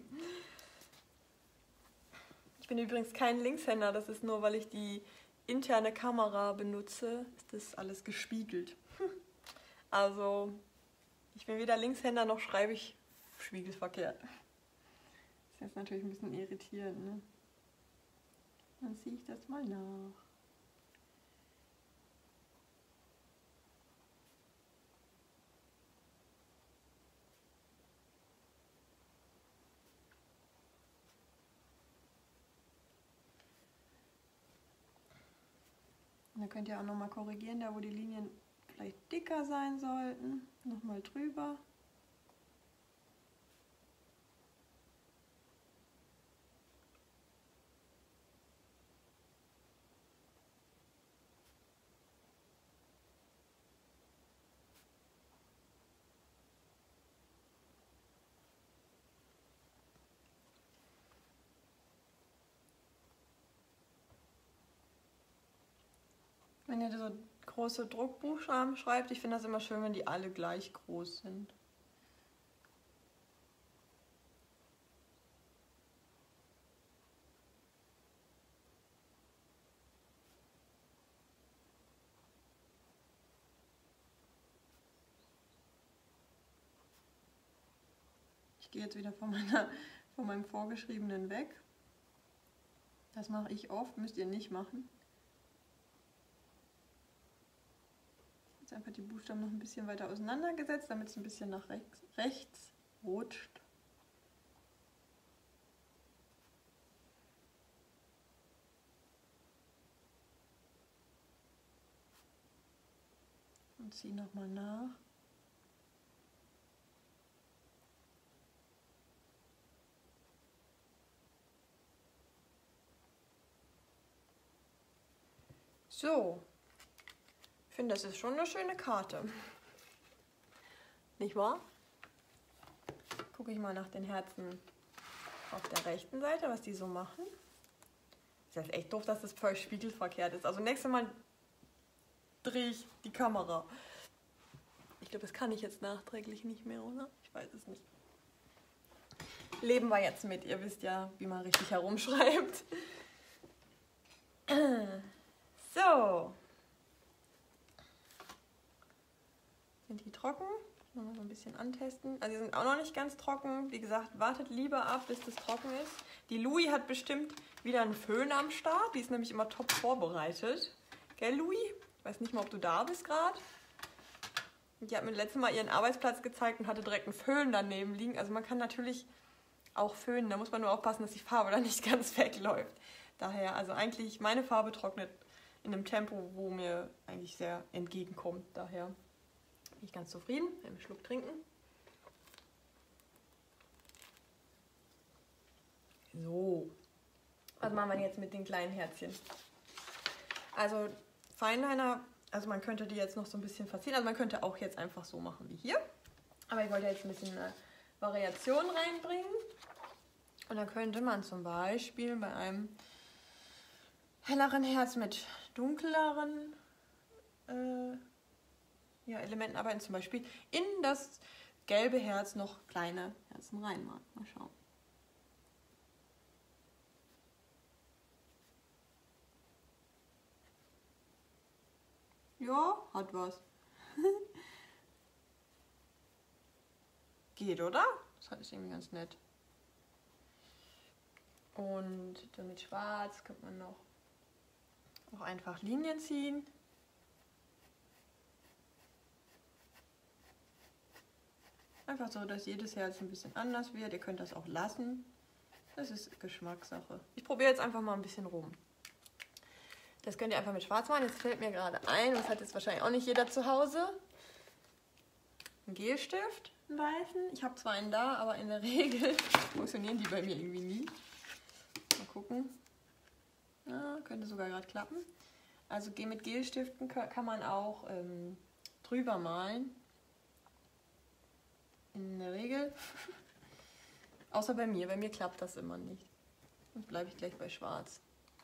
Ich bin übrigens kein Linkshänder, das ist nur, weil ich die interne Kamera benutze, ist das alles gespiegelt. Also ich bin weder Linkshänder noch schreibe ich spiegelverkehrt. Das ist jetzt natürlich ein bisschen irritierend, ne? Dann ziehe ich das mal nach. Und dann könnt ihr auch nochmal korrigieren, da wo die Linien vielleicht dicker sein sollten. Nochmal drüber. Wenn ihr so große Druckbuchstaben schreibt, ich finde das immer schön, wenn die alle gleich groß sind. Ich gehe jetzt wieder von, meiner, von meinem Vorgeschriebenen weg. Das mache ich oft, müsst ihr nicht machen. Jetzt einfach die Buchstaben noch ein bisschen weiter auseinandergesetzt, damit es ein bisschen nach rechts, rechts rutscht. Und ziehe nochmal nach. So, ich finde, das ist schon eine schöne Karte. Nicht wahr? Gucke ich mal nach den Herzen auf der rechten Seite, was die so machen. Das ist echt doof, dass das voll spiegelverkehrt ist. Also nächstes Mal drehe ich die Kamera. Ich glaube, das kann ich jetzt nachträglich nicht mehr, oder? Ich weiß es nicht. Leben wir jetzt mit. Ihr wisst ja, wie man richtig herumschreibt. So. Sind die trocken? Nochmal so ein bisschen antesten. Also die sind auch noch nicht ganz trocken. Wie gesagt, wartet lieber ab, bis das trocken ist. Die Louis hat bestimmt wieder einen Föhn am Start. Die ist nämlich immer top vorbereitet. Gell, Louis? Ich weiß nicht mal, ob du da bist gerade. Die hat mir letztes Mal ihren Arbeitsplatz gezeigt und hatte direkt einen Föhn daneben liegen. Also man kann natürlich auch föhnen. Da muss man nur aufpassen, dass die Farbe dann nicht ganz wegläuft. Daher, also eigentlich, meine Farbe trocknet in einem Tempo, wo mir eigentlich sehr entgegenkommt. Daher bin ich ganz zufrieden. Einen Schluck trinken. So. Was machen wir jetzt mit den kleinen Herzchen? Also Fineliner, also man könnte die jetzt noch so ein bisschen verziehen. Also man könnte auch jetzt einfach so machen wie hier. Aber ich wollte jetzt ein bisschen eine Variation reinbringen. Und dann könnte man zum Beispiel bei einem helleren Herz mit dunkleren äh, ja, Elementen arbeiten. Zum Beispiel in das gelbe Herz noch kleine Herzen reinmachen. Mal schauen. Ja, hat was. Geht, oder? Das ist irgendwie ganz nett. Und dann mit Schwarz könnte man noch, noch einfach Linien ziehen. Einfach so, dass jedes Herz ein bisschen anders wird. Ihr könnt das auch lassen. Das ist Geschmackssache. Ich probiere jetzt einfach mal ein bisschen rum. Das könnt ihr einfach mit Schwarz machen. Jetzt fällt mir gerade ein, das hat jetzt wahrscheinlich auch nicht jeder zu Hause. Ein Gelstift, einen weißen. Ich habe zwar einen da, aber in der Regel funktionieren die bei mir irgendwie nie. Mal gucken. Ja, könnte sogar gerade klappen. Also mit Gelstiften kann man auch ähm, drüber malen. In der Regel. Außer bei mir. Bei mir klappt das immer nicht. Dann bleibe ich gleich bei Schwarz.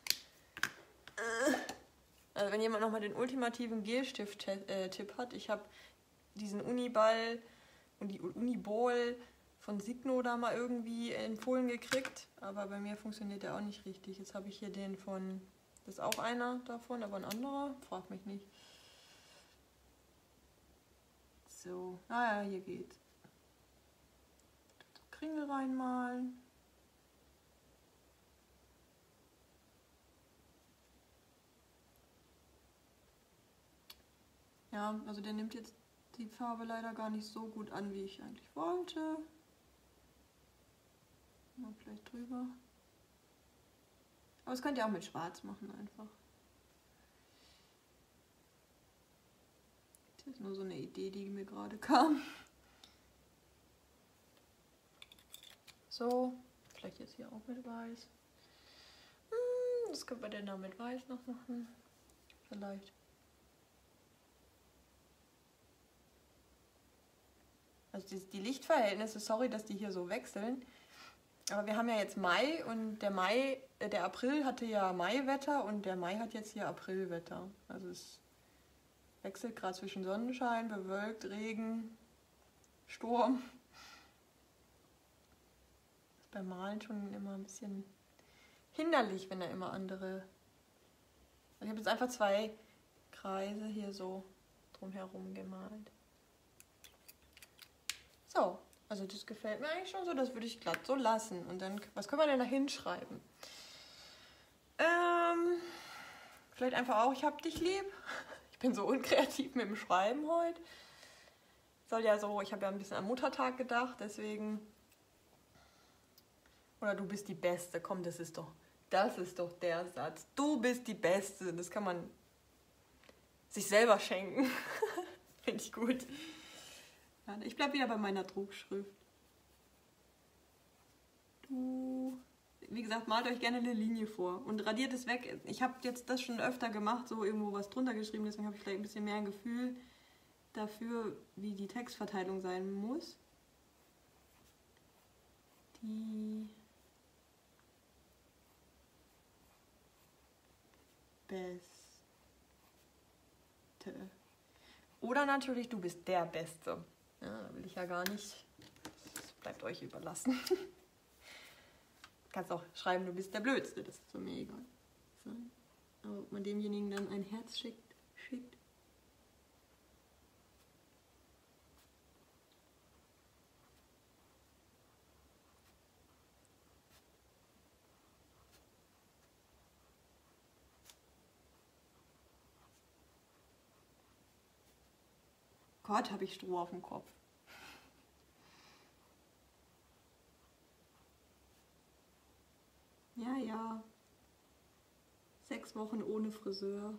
Also wenn jemand nochmal den ultimativen Gelstift-Tipp hat, ich habe diesen Uniball und die Uniball von Signo da mal irgendwie empfohlen gekriegt, aber bei mir funktioniert der auch nicht richtig. Jetzt habe ich hier den von, das ist auch einer davon, aber ein anderer, frag mich nicht. So, ah ja, hier geht's. Kringel reinmalen. Ja, also der nimmt jetzt die Farbe leider gar nicht so gut an, wie ich eigentlich wollte. Mal vielleicht drüber. Aber das könnt ihr auch mit Schwarz machen einfach. Das ist nur so eine Idee, die mir gerade kam. So, vielleicht jetzt hier auch mit Weiß. Hm, das können wir denn da mit Weiß noch machen. Vielleicht. Also die, die Lichtverhältnisse, sorry, dass die hier so wechseln. Aber wir haben ja jetzt Mai und der Mai, äh, der April hatte ja Maiwetter und der Mai hat jetzt hier Aprilwetter. Also es wechselt gerade zwischen Sonnenschein, bewölkt, Regen, Sturm. Das ist beim Malen schon immer ein bisschen hinderlich, wenn da immer andere... Also ich habe jetzt einfach zwei Kreise hier so drumherum gemalt. So, also das gefällt mir eigentlich schon so, das würde ich glatt so lassen. Und dann, was können wir denn da hinschreiben? Ähm, vielleicht einfach auch, ich hab dich lieb. Ich bin so unkreativ mit dem Schreiben heute. Soll ja so, ich habe ja ein bisschen am Muttertag gedacht, deswegen... Oder du bist die Beste, komm, das ist doch, das ist doch der Satz. Du bist die Beste, das kann man sich selber schenken. Finde ich gut. Ich bleibe wieder bei meiner Druckschrift. Du, wie gesagt, malt euch gerne eine Linie vor und radiert es weg. Ich habe jetzt das schon öfter gemacht, so irgendwo was drunter geschrieben, deswegen habe ich vielleicht ein bisschen mehr ein Gefühl dafür, wie die Textverteilung sein muss. Die Beste. Oder natürlich, du bist der Beste. Ja, da will ich ja gar nicht. Das bleibt euch überlassen. Du kannst auch schreiben, du bist der Blödste. Das ist so mir egal. So. Aber ob man demjenigen dann ein Herz schickt, schickt. Gott, habe ich Stroh auf dem Kopf. Ja, ja. Sechs Wochen ohne Friseur.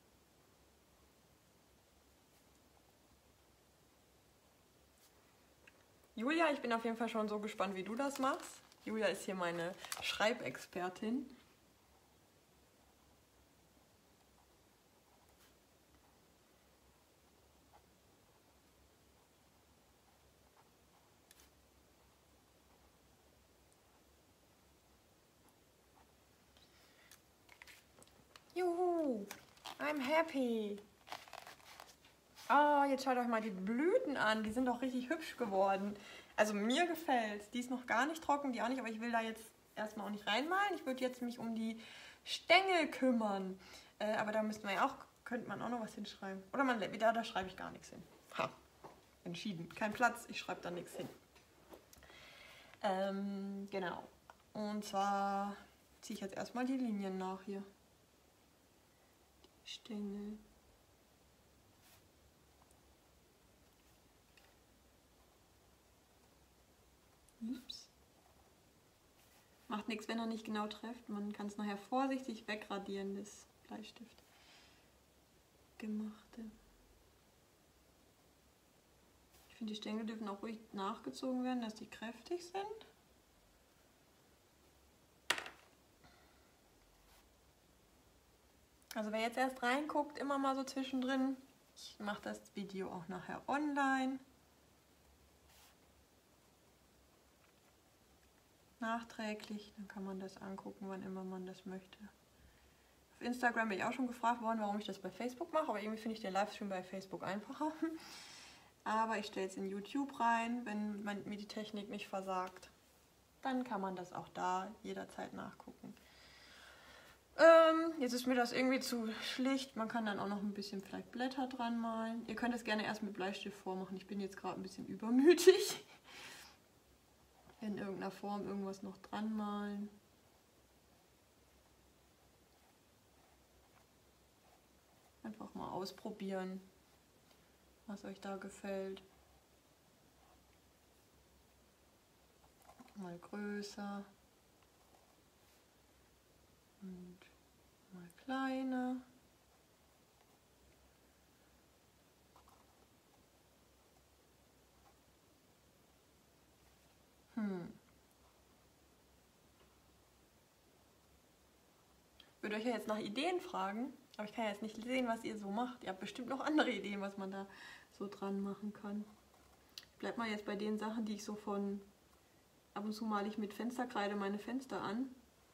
Julia, ich bin auf jeden Fall schon so gespannt, wie du das machst. Julia ist hier meine Schreibexpertin. Juhu, I'm happy. Oh, jetzt schaut euch mal die Blüten an. Die sind doch richtig hübsch geworden. Also mir gefällt. Die ist noch gar nicht trocken, die auch nicht, aber ich will da jetzt erstmal auch nicht reinmalen. Ich würde jetzt mich um die Stängel kümmern. Äh, aber da müssten wir ja auch, könnte man auch noch was hinschreiben. Oder man, da, da schreibe ich gar nichts hin. Ha, entschieden. Kein Platz, ich schreibe da nichts hin. Ähm, genau. Und zwar ziehe ich jetzt erstmal die Linien nach hier. Die Stängel. Ups. Macht nichts, wenn er nicht genau trifft. Man kann es nachher vorsichtig wegradieren, das Bleistift gemachte. Ich finde, die Stängel dürfen auch ruhig nachgezogen werden, dass die kräftig sind. Also wer jetzt erst reinguckt, immer mal so zwischendrin. Ich mache das Video auch nachher online. Nachträglich, dann kann man das angucken, wann immer man das möchte. Auf Instagram bin ich auch schon gefragt worden, warum ich das bei Facebook mache, aber irgendwie finde ich den Livestream bei Facebook einfacher. Aber ich stelle es in YouTube rein, wenn man, mir die Technik nicht versagt. Dann kann man das auch da jederzeit nachgucken. Ähm, jetzt ist mir das irgendwie zu schlicht. Man kann dann auch noch ein bisschen vielleicht Blätter dran malen. Ihr könnt es gerne erst mit Bleistift vormachen. Ich bin jetzt gerade ein bisschen übermütig. In irgendeiner Form irgendwas noch dran malen. Einfach mal ausprobieren, was euch da gefällt. Mal größer und mal kleiner. Hm. Ich würde euch ja jetzt nach Ideen fragen, aber ich kann ja jetzt nicht sehen, was ihr so macht. Ihr habt bestimmt noch andere Ideen, was man da so dran machen kann. Ich bleib mal jetzt bei den Sachen, die ich so von... Ab und zu male ich mit Fensterkreide meine Fenster an.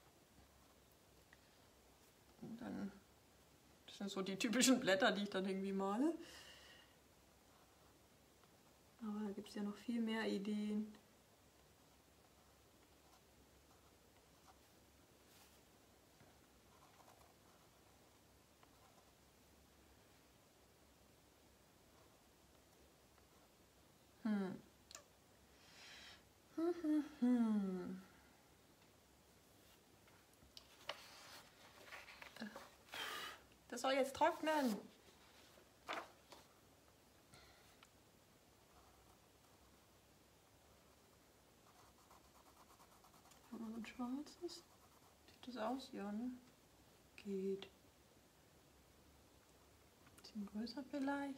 Und dann... Das sind so die typischen Blätter, die ich dann irgendwie male. Aber da gibt es ja noch viel mehr Ideen. Hm. Hm, hm, hm. Das soll jetzt trocknen. Haben wir so ein schwarzes? Sieht das aus? Ja, ne? Geht. Bisschen größer vielleicht.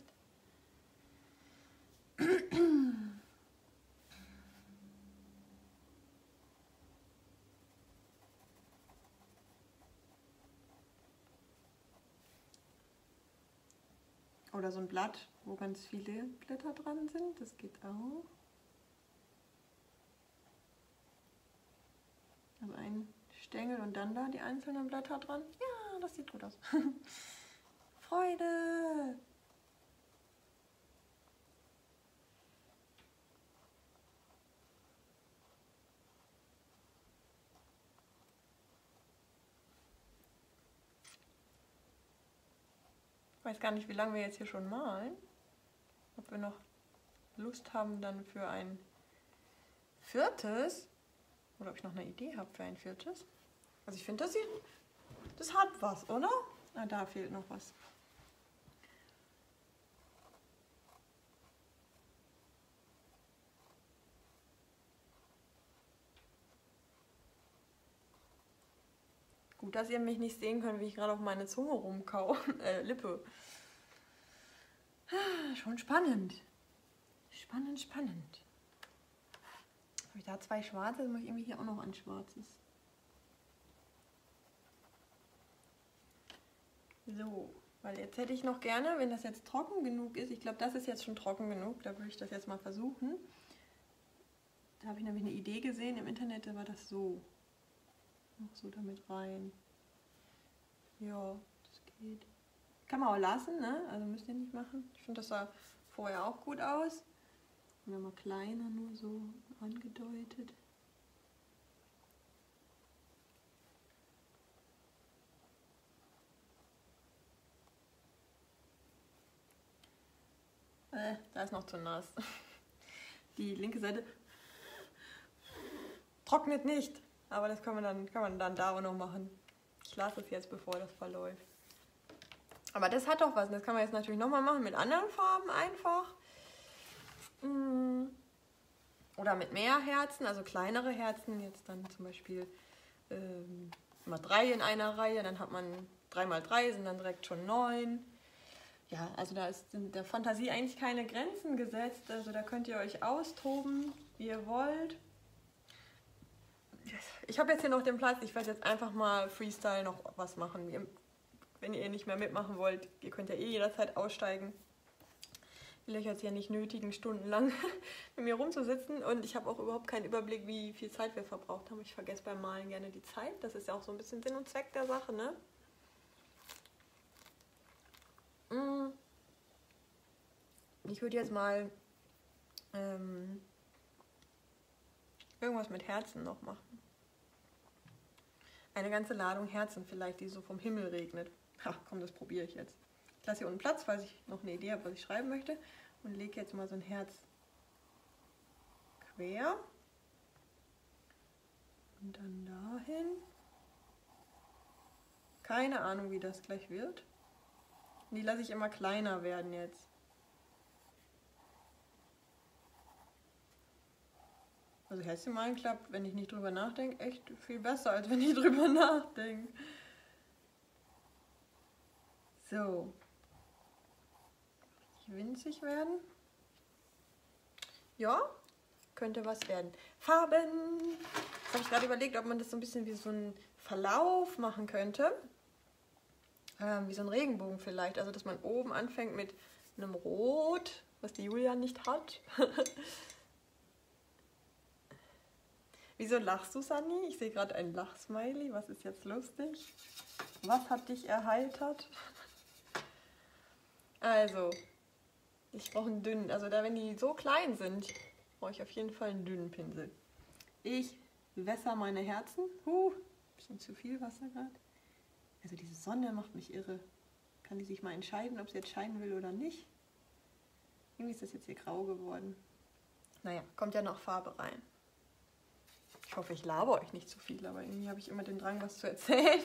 Oder so ein Blatt, wo ganz viele Blätter dran sind. Das geht auch. Also ein Stängel und dann da die einzelnen Blätter dran. Ja, das sieht gut aus. Freude! Ich weiß gar nicht, wie lange wir jetzt hier schon malen. Ob wir noch Lust haben dann für ein viertes. Oder ob ich noch eine Idee habe für ein viertes. Also ich finde, das sieht, das hat was, oder? Ah, da fehlt noch was. Gut, dass ihr mich nicht sehen könnt, wie ich gerade auf meine Zunge rumkau. äh, Lippe. Ah, schon spannend. Spannend, spannend. Habe ich da zwei schwarze? Dann mache ich irgendwie hier auch noch ein schwarzes. So, weil jetzt hätte ich noch gerne, wenn das jetzt trocken genug ist, ich glaube, das ist jetzt schon trocken genug, da würde ich das jetzt mal versuchen. Da habe ich nämlich eine Idee gesehen im Internet, da war das so. Noch so damit rein. Ja, das geht. Kann man auch lassen, ne? Also müsst ihr nicht machen. Ich finde, das sah vorher auch gut aus. Und dann mal kleiner, nur so angedeutet. Äh, da ist noch zu nass. Die linke Seite trocknet nicht. Aber das kann man dann, kann man dann da auch noch machen. Ich lasse es jetzt, bevor das verläuft. Aber das hat doch was. Das kann man jetzt natürlich nochmal machen mit anderen Farben einfach. Oder mit mehr Herzen, also kleinere Herzen, jetzt dann zum Beispiel ähm, mal drei in einer Reihe, dann hat man drei mal drei, sind dann direkt schon neun. Ja, also da ist in der Fantasie eigentlich keine Grenzen gesetzt, also da könnt ihr euch austoben, wie ihr wollt. Ich habe jetzt hier noch den Platz, ich werde jetzt einfach mal Freestyle noch was machen. Ihr, wenn ihr nicht mehr mitmachen wollt, ihr könnt ja eh jederzeit aussteigen. Ich will euch jetzt hier nicht nötigen, stundenlang mit mir rumzusitzen, und ich habe auch überhaupt keinen Überblick, wie viel Zeit wir verbraucht haben. Ich vergesse beim Malen gerne die Zeit, das ist ja auch so ein bisschen Sinn und Zweck der Sache, ne? Ich würde jetzt mal ähm, irgendwas mit Herzen noch machen. Eine ganze Ladung Herzen vielleicht, die so vom Himmel regnet. Ach komm, das probiere ich jetzt. Ich lasse hier unten Platz, weil ich noch eine Idee habe, was ich schreiben möchte. Und lege jetzt mal so ein Herz quer. Und dann dahin. Keine Ahnung, wie das gleich wird. Und die lasse ich immer kleiner werden jetzt. Also Herzchen klappt, wenn ich nicht drüber nachdenke, echt viel besser, als wenn ich drüber nachdenke. So. Winzig werden. Ja, könnte was werden. Farben. Jetzt habe ich gerade überlegt, ob man das so ein bisschen wie so ein Verlauf machen könnte. Ähm, wie so ein Regenbogen vielleicht. Also, dass man oben anfängt mit einem Rot, was die Julia nicht hat. Wieso lachst du, Sunny? Ich sehe gerade ein Lachsmiley. Was ist jetzt lustig? Was hat dich erheitert? Also, ich brauche einen dünnen. Also, da, wenn die so klein sind, brauche ich auf jeden Fall einen dünnen Pinsel. Ich wässer meine Herzen. Huh, bisschen zu viel Wasser gerade. Also, diese Sonne macht mich irre. Kann die sich mal entscheiden, ob sie jetzt scheinen will oder nicht? Irgendwie ist das jetzt hier grau geworden. Naja, kommt ja noch Farbe rein. Ich hoffe, ich laber euch nicht zu viel, aber irgendwie habe ich immer den Drang, was zu erzählen.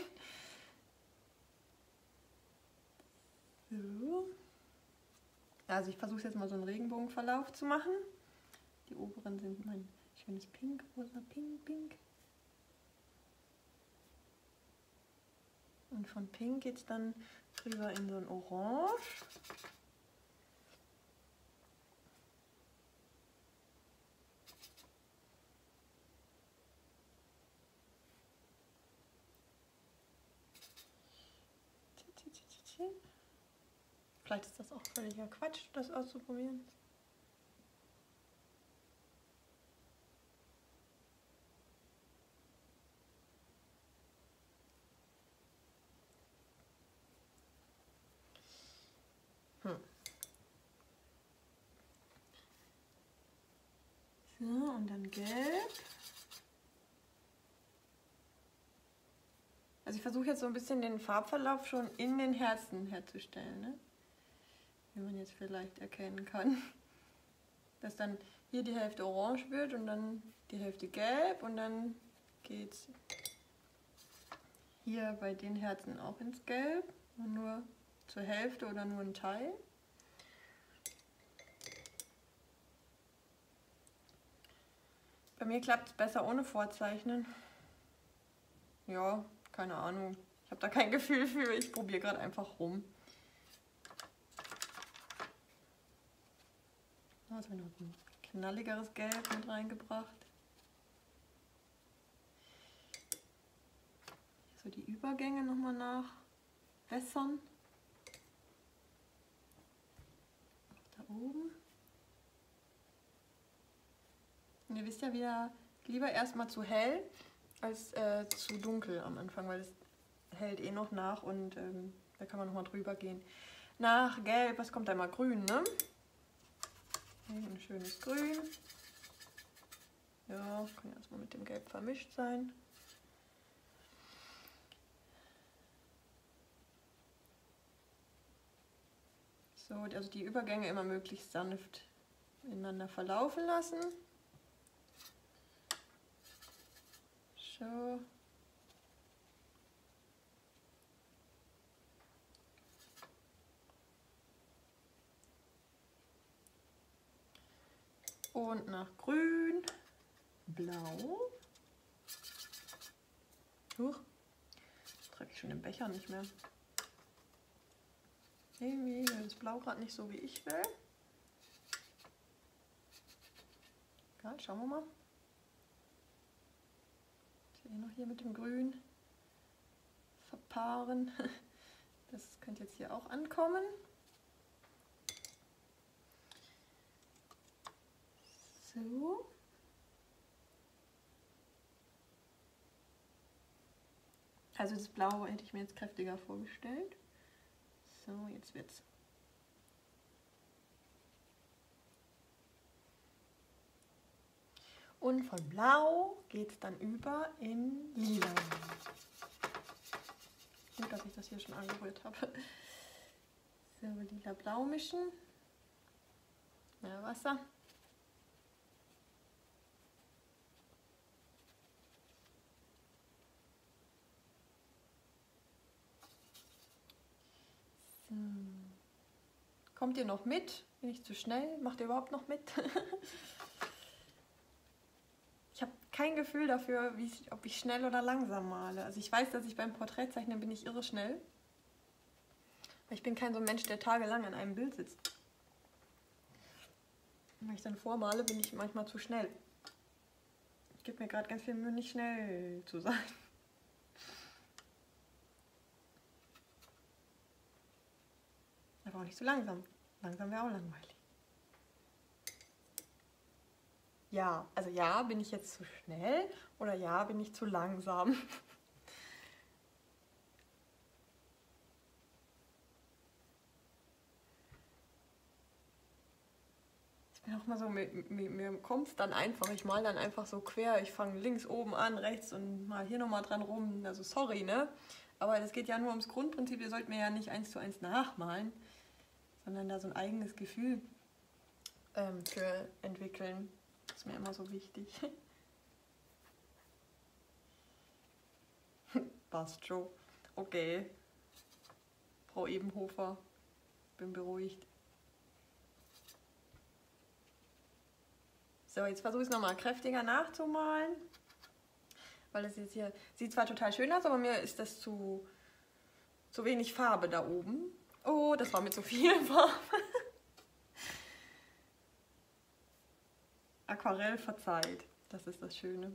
So. Also ich versuche jetzt mal so einen Regenbogenverlauf zu machen. Die oberen sind mein schönes Pink, rosa, Pink, Pink. Und von Pink geht es dann drüber in so ein Orange. Vielleicht ist das auch völliger Quatsch, das auszuprobieren. Hm. So, und dann gelb. Also ich versuche jetzt so ein bisschen den Farbverlauf schon in den Herzen herzustellen, ne? Wie man jetzt vielleicht erkennen kann. Dass dann hier die Hälfte orange wird und dann die Hälfte gelb und dann geht es hier bei den Herzen auch ins Gelb und nur zur Hälfte oder nur ein Teil. Bei mir klappt es besser ohne Vorzeichnen. Ja, keine Ahnung. Ich habe da kein Gefühl für. Ich probiere gerade einfach rum. Also noch ein knalligeres Gelb mit reingebracht. So die Übergänge nochmal nachwässern. Da oben. Und ihr wisst ja wieder, lieber erstmal zu hell als äh, zu dunkel am Anfang, weil es hält eh noch nach und ähm, da kann man nochmal drüber gehen. Nach Gelb, was kommt da mal? Grün, ne? Ein schönes Grün. Ja, kann ja erstmal mit dem Gelb vermischt sein. So, also die Übergänge immer möglichst sanft ineinander verlaufen lassen. So. Und nach grün, blau. Huch, jetzt trage ich schon den Becher nicht mehr. Irgendwie ist das Blau gerade nicht so, wie ich will. Ja, schauen wir mal. Ich will noch hier mit dem Grün verpaaren. Das könnte jetzt hier auch ankommen. So. Also das Blau hätte ich mir jetzt kräftiger vorgestellt. So, jetzt wird's. Und von Blau geht es dann über in Lila. Gut, dass ich das hier schon angerührt habe. So, Lila-Blau mischen. Mehr Wasser. So. Kommt ihr noch mit? Bin ich zu schnell? Macht ihr überhaupt noch mit? Ich habe kein Gefühl dafür, wie ich, ob ich schnell oder langsam male. Also ich weiß, dass ich beim Porträtzeichnen bin ich irre schnell. Aber ich bin kein so ein Mensch, der tagelang an einem Bild sitzt. Und wenn ich dann vormale, bin ich manchmal zu schnell. Ich gebe mir gerade ganz viel Mühe, nicht schnell zu sein. Aber auch nicht so langsam. Langsam wäre auch langweilig. Ja, also ja, bin ich jetzt zu schnell oder ja, bin ich zu langsam? Ich bin auch mal so, mir, mir, mir kommt es dann einfach, ich male dann einfach so quer, ich fange links oben an, rechts und mal hier nochmal dran rum, also sorry, ne? Aber das geht ja nur ums Grundprinzip, ihr sollt mir ja nicht eins zu eins nachmalen, sondern da so ein eigenes Gefühl ähm, für entwickeln. Das ist mir immer so wichtig. Passt schon. Okay. Frau Ebenhofer, bin beruhigt. So, jetzt versuche ich es nochmal kräftiger nachzumalen. Weil das jetzt hier sieht zwar total schön aus, aber mir ist das zu, zu wenig Farbe da oben. Oh, das war mit zu viel Farbe. Aquarell verzeiht. Das ist das Schöne.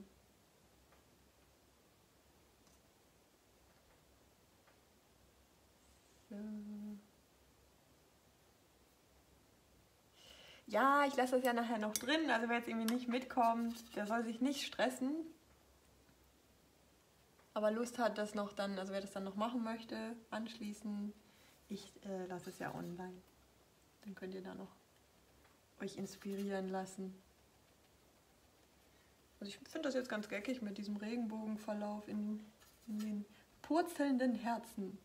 So. Ja, ich lasse das ja nachher noch drin. Also wer jetzt irgendwie nicht mitkommt, der soll sich nicht stressen. Aber Lust hat, das noch dann, also wer das dann noch machen möchte, anschließen, ich äh, lasse es ja online. Dann könnt ihr da noch euch inspirieren lassen. Also ich finde das jetzt ganz geckig mit diesem Regenbogenverlauf in, in den purzelnden Herzen.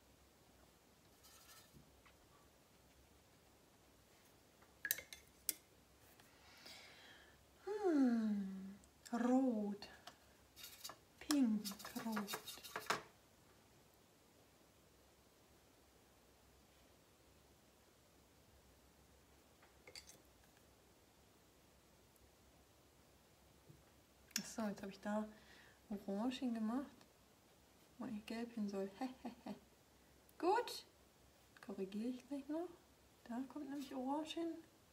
Hm, rot, pink, rot. So, jetzt habe ich da orange hingemacht, wo eigentlich gelb hin soll. Gut, korrigiere ich gleich noch. Da kommt nämlich orange hin.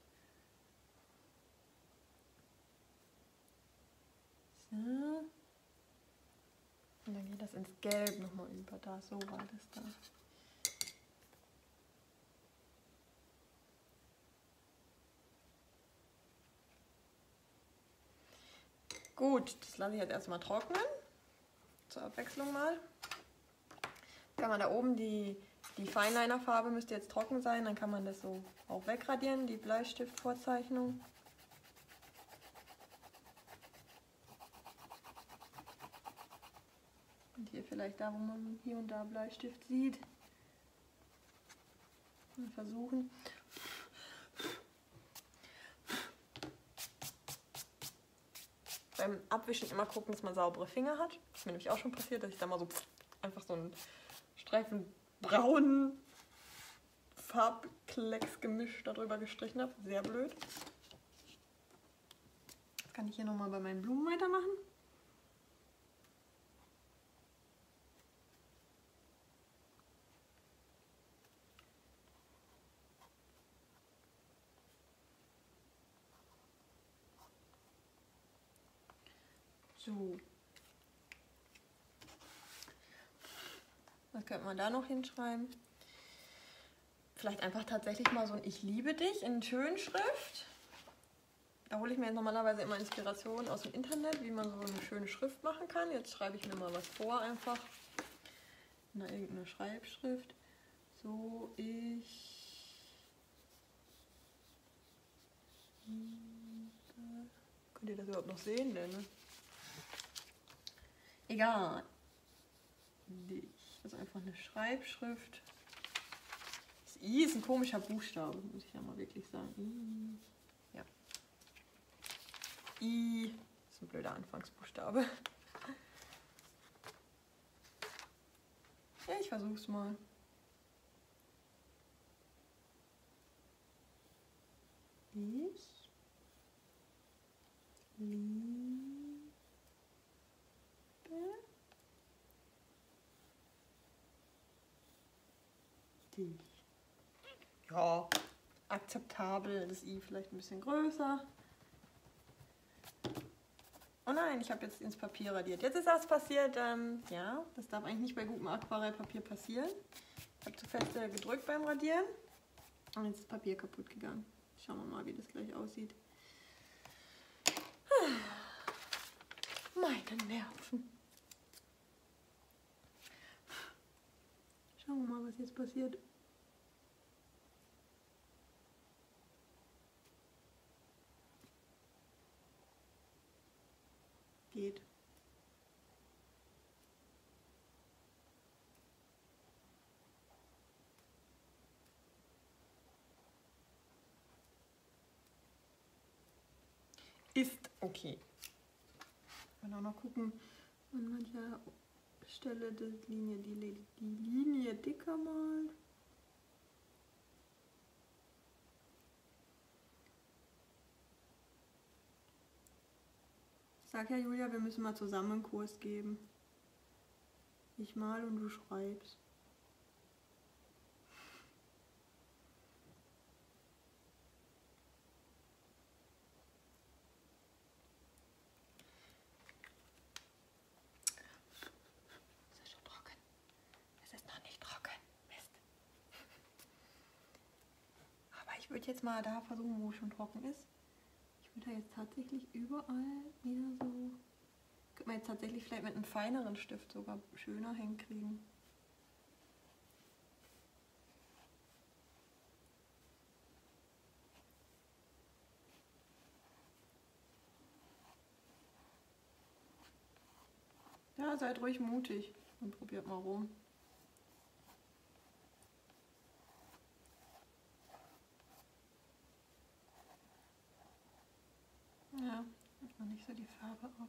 So. Und dann geht das ins Gelb nochmal über. Da, so war das da. Gut, das lasse ich jetzt erstmal trocknen. Zur Abwechslung mal. Kann man da oben die, die Fineliner-Farbe müsste jetzt trocken sein, dann kann man das so auch wegradieren, die Bleistiftvorzeichnung. Und hier vielleicht da, wo man hier und da Bleistift sieht. Mal versuchen. Beim Abwischen immer gucken, dass man saubere Finger hat. Das ist mir nämlich auch schon passiert, dass ich da mal so einfach so einen Streifen braunen Farbklecks gemischt darüber gestrichen habe. Sehr blöd. Kann ich hier nochmal bei meinen Blumen weitermachen? So. Was könnte man da noch hinschreiben? Vielleicht einfach tatsächlich mal so ein Ich liebe dich in Schönschrift. Da hole ich mir jetzt normalerweise immer Inspiration aus dem Internet, wie man so eine schöne Schrift machen kann. Jetzt schreibe ich mir mal was vor, einfach in irgendeiner Schreibschrift. So, ich... Könnt ihr das überhaupt noch sehen, denn, ne? Egal. Also einfach eine Schreibschrift. Das I ist ein komischer Buchstabe, muss ich ja mal wirklich sagen. I. Ja. I ist ein blöder Anfangsbuchstabe. Ja, ich versuch's mal. Ich liebe dich. Ja, akzeptabel. Das I vielleicht ein bisschen größer. Oh nein, ich habe jetzt ins Papier radiert. Jetzt ist das passiert. Ähm, ja, das darf eigentlich nicht bei gutem Aquarellpapier passieren. Ich habe zu fest gedrückt beim Radieren. Und jetzt ist das Papier kaputt gegangen. Schauen wir mal, wie das gleich aussieht. Meine Nerven. Schauen wir mal, was jetzt passiert. Geht. Ist okay. Ich kann auch noch gucken, an mancher Stelle die Linie, die, die Linie dicker malen. Sag ja, Julia, wir müssen mal zusammen einen Kurs geben. Ich mal und du schreibst. Es ist schon trocken. Es ist noch nicht trocken. Mist. Aber ich würde jetzt mal da versuchen, wo es schon trocken ist. Ich würde da jetzt tatsächlich überall wieder so... Könnte man jetzt tatsächlich vielleicht mit einem feineren Stift sogar schöner hinkriegen. Ja, seid ruhig mutig und probiert mal rum. Ja, nimmt man nicht so die Farbe auf.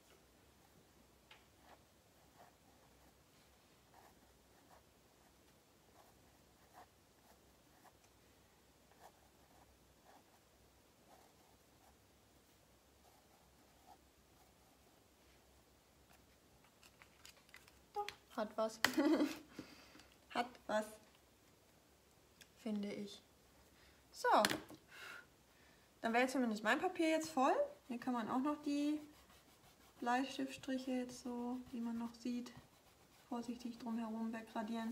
Doch, hat was. Hat was, finde ich. So. Dann wäre zumindest mein Papier jetzt voll. Hier kann man auch noch die Bleistiftstriche jetzt so, wie man noch sieht, vorsichtig drumherum wegradieren.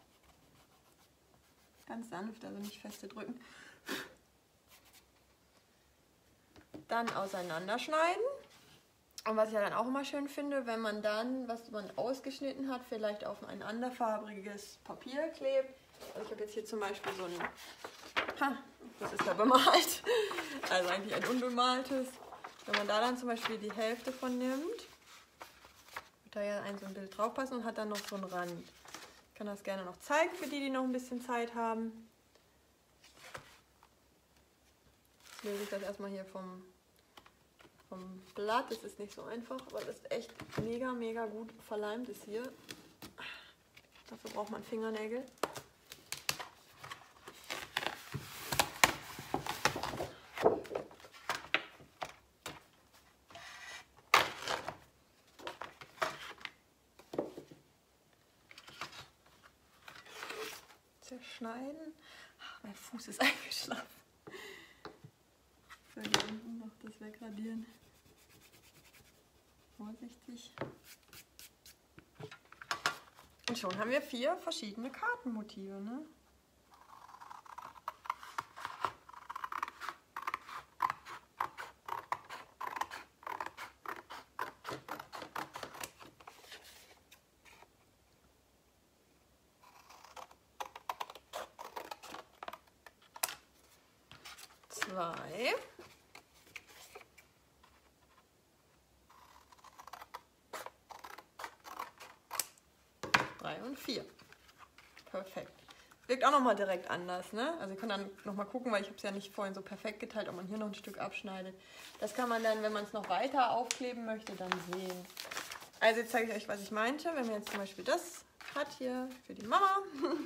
Ganz sanft, also nicht feste drücken. Dann auseinanderschneiden. Und was ich ja dann auch immer schön finde, wenn man dann, was man ausgeschnitten hat, vielleicht auf ein anderfarbiges Papier klebt. Also ich habe jetzt hier zum Beispiel so ein... Ha, das ist ja bemalt. Also eigentlich ein unbemaltes. Wenn man da dann zum Beispiel die Hälfte von nimmt, wird da ja ein so ein Bild draufpassen und hat dann noch so einen Rand. Ich kann das gerne noch zeigen für die, die noch ein bisschen Zeit haben. Jetzt löse ich das erstmal hier vom, vom Blatt. Das ist nicht so einfach, weil das echt mega, mega gut verleimt ist hier. Dafür braucht man Fingernägel. abschneiden. Ach, mein Fuß ist eingeschlafen. Ich will hier unten noch das wegradieren. Vorsichtig. Und schon haben wir vier verschiedene Kartenmotive, ne? Zwei. Drei und vier. Perfekt. Wirkt auch nochmal direkt anders, ne? Also ihr könnt dann nochmal gucken, weil ich habe es ja nicht vorhin so perfekt geteilt, ob man hier noch ein Stück abschneidet. Das kann man dann, wenn man es noch weiter aufkleben möchte, dann sehen. Also jetzt zeige ich euch, was ich meinte. Wenn man jetzt zum Beispiel das hat hier für die Mama,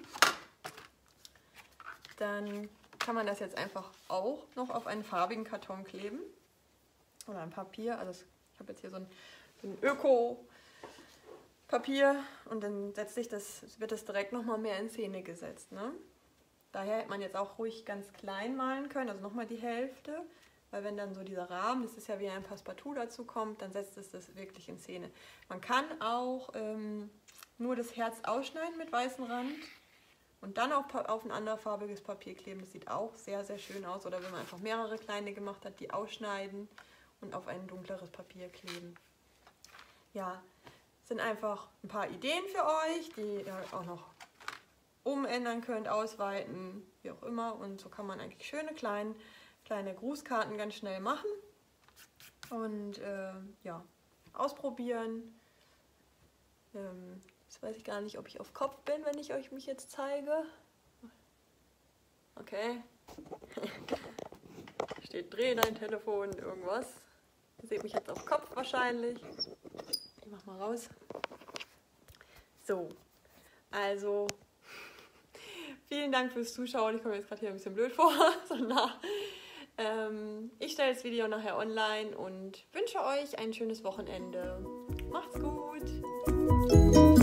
dann kann man das jetzt einfach auch noch auf einen farbigen Karton kleben. Oder ein Papier. Also ich habe jetzt hier so ein, so ein Öko-Papier und dann setzt sich das, wird das direkt nochmal mehr in Szene gesetzt. Ne? Daher hätte man jetzt auch ruhig ganz klein malen können, also nochmal die Hälfte. Weil wenn dann so dieser Rahmen, das ist ja wie ein Passepartout dazu kommt, dann setzt es das wirklich in Szene. Man kann auch ähm, nur das Herz ausschneiden mit weißem Rand. Und dann auf, auf ein anderfarbiges Papier kleben. Das sieht auch sehr, sehr schön aus. Oder wenn man einfach mehrere kleine gemacht hat, die ausschneiden und auf ein dunkleres Papier kleben. Ja, sind einfach ein paar Ideen für euch, die ihr auch noch umändern könnt, ausweiten, wie auch immer. Und so kann man eigentlich schöne kleine, kleine Grußkarten ganz schnell machen. Und äh, ja, ausprobieren. Ähm, Jetzt weiß ich gar nicht, ob ich auf Kopf bin, wenn ich euch mich jetzt zeige. Okay. Steht dreh dein Telefon, irgendwas. Ihr seht mich jetzt auf Kopf wahrscheinlich. Ich mach mal raus. So. Also, vielen Dank fürs Zuschauen. Ich komme jetzt gerade hier ein bisschen blöd vor. So nah. Ähm, ich stelle das Video nachher online und wünsche euch ein schönes Wochenende. Macht's gut!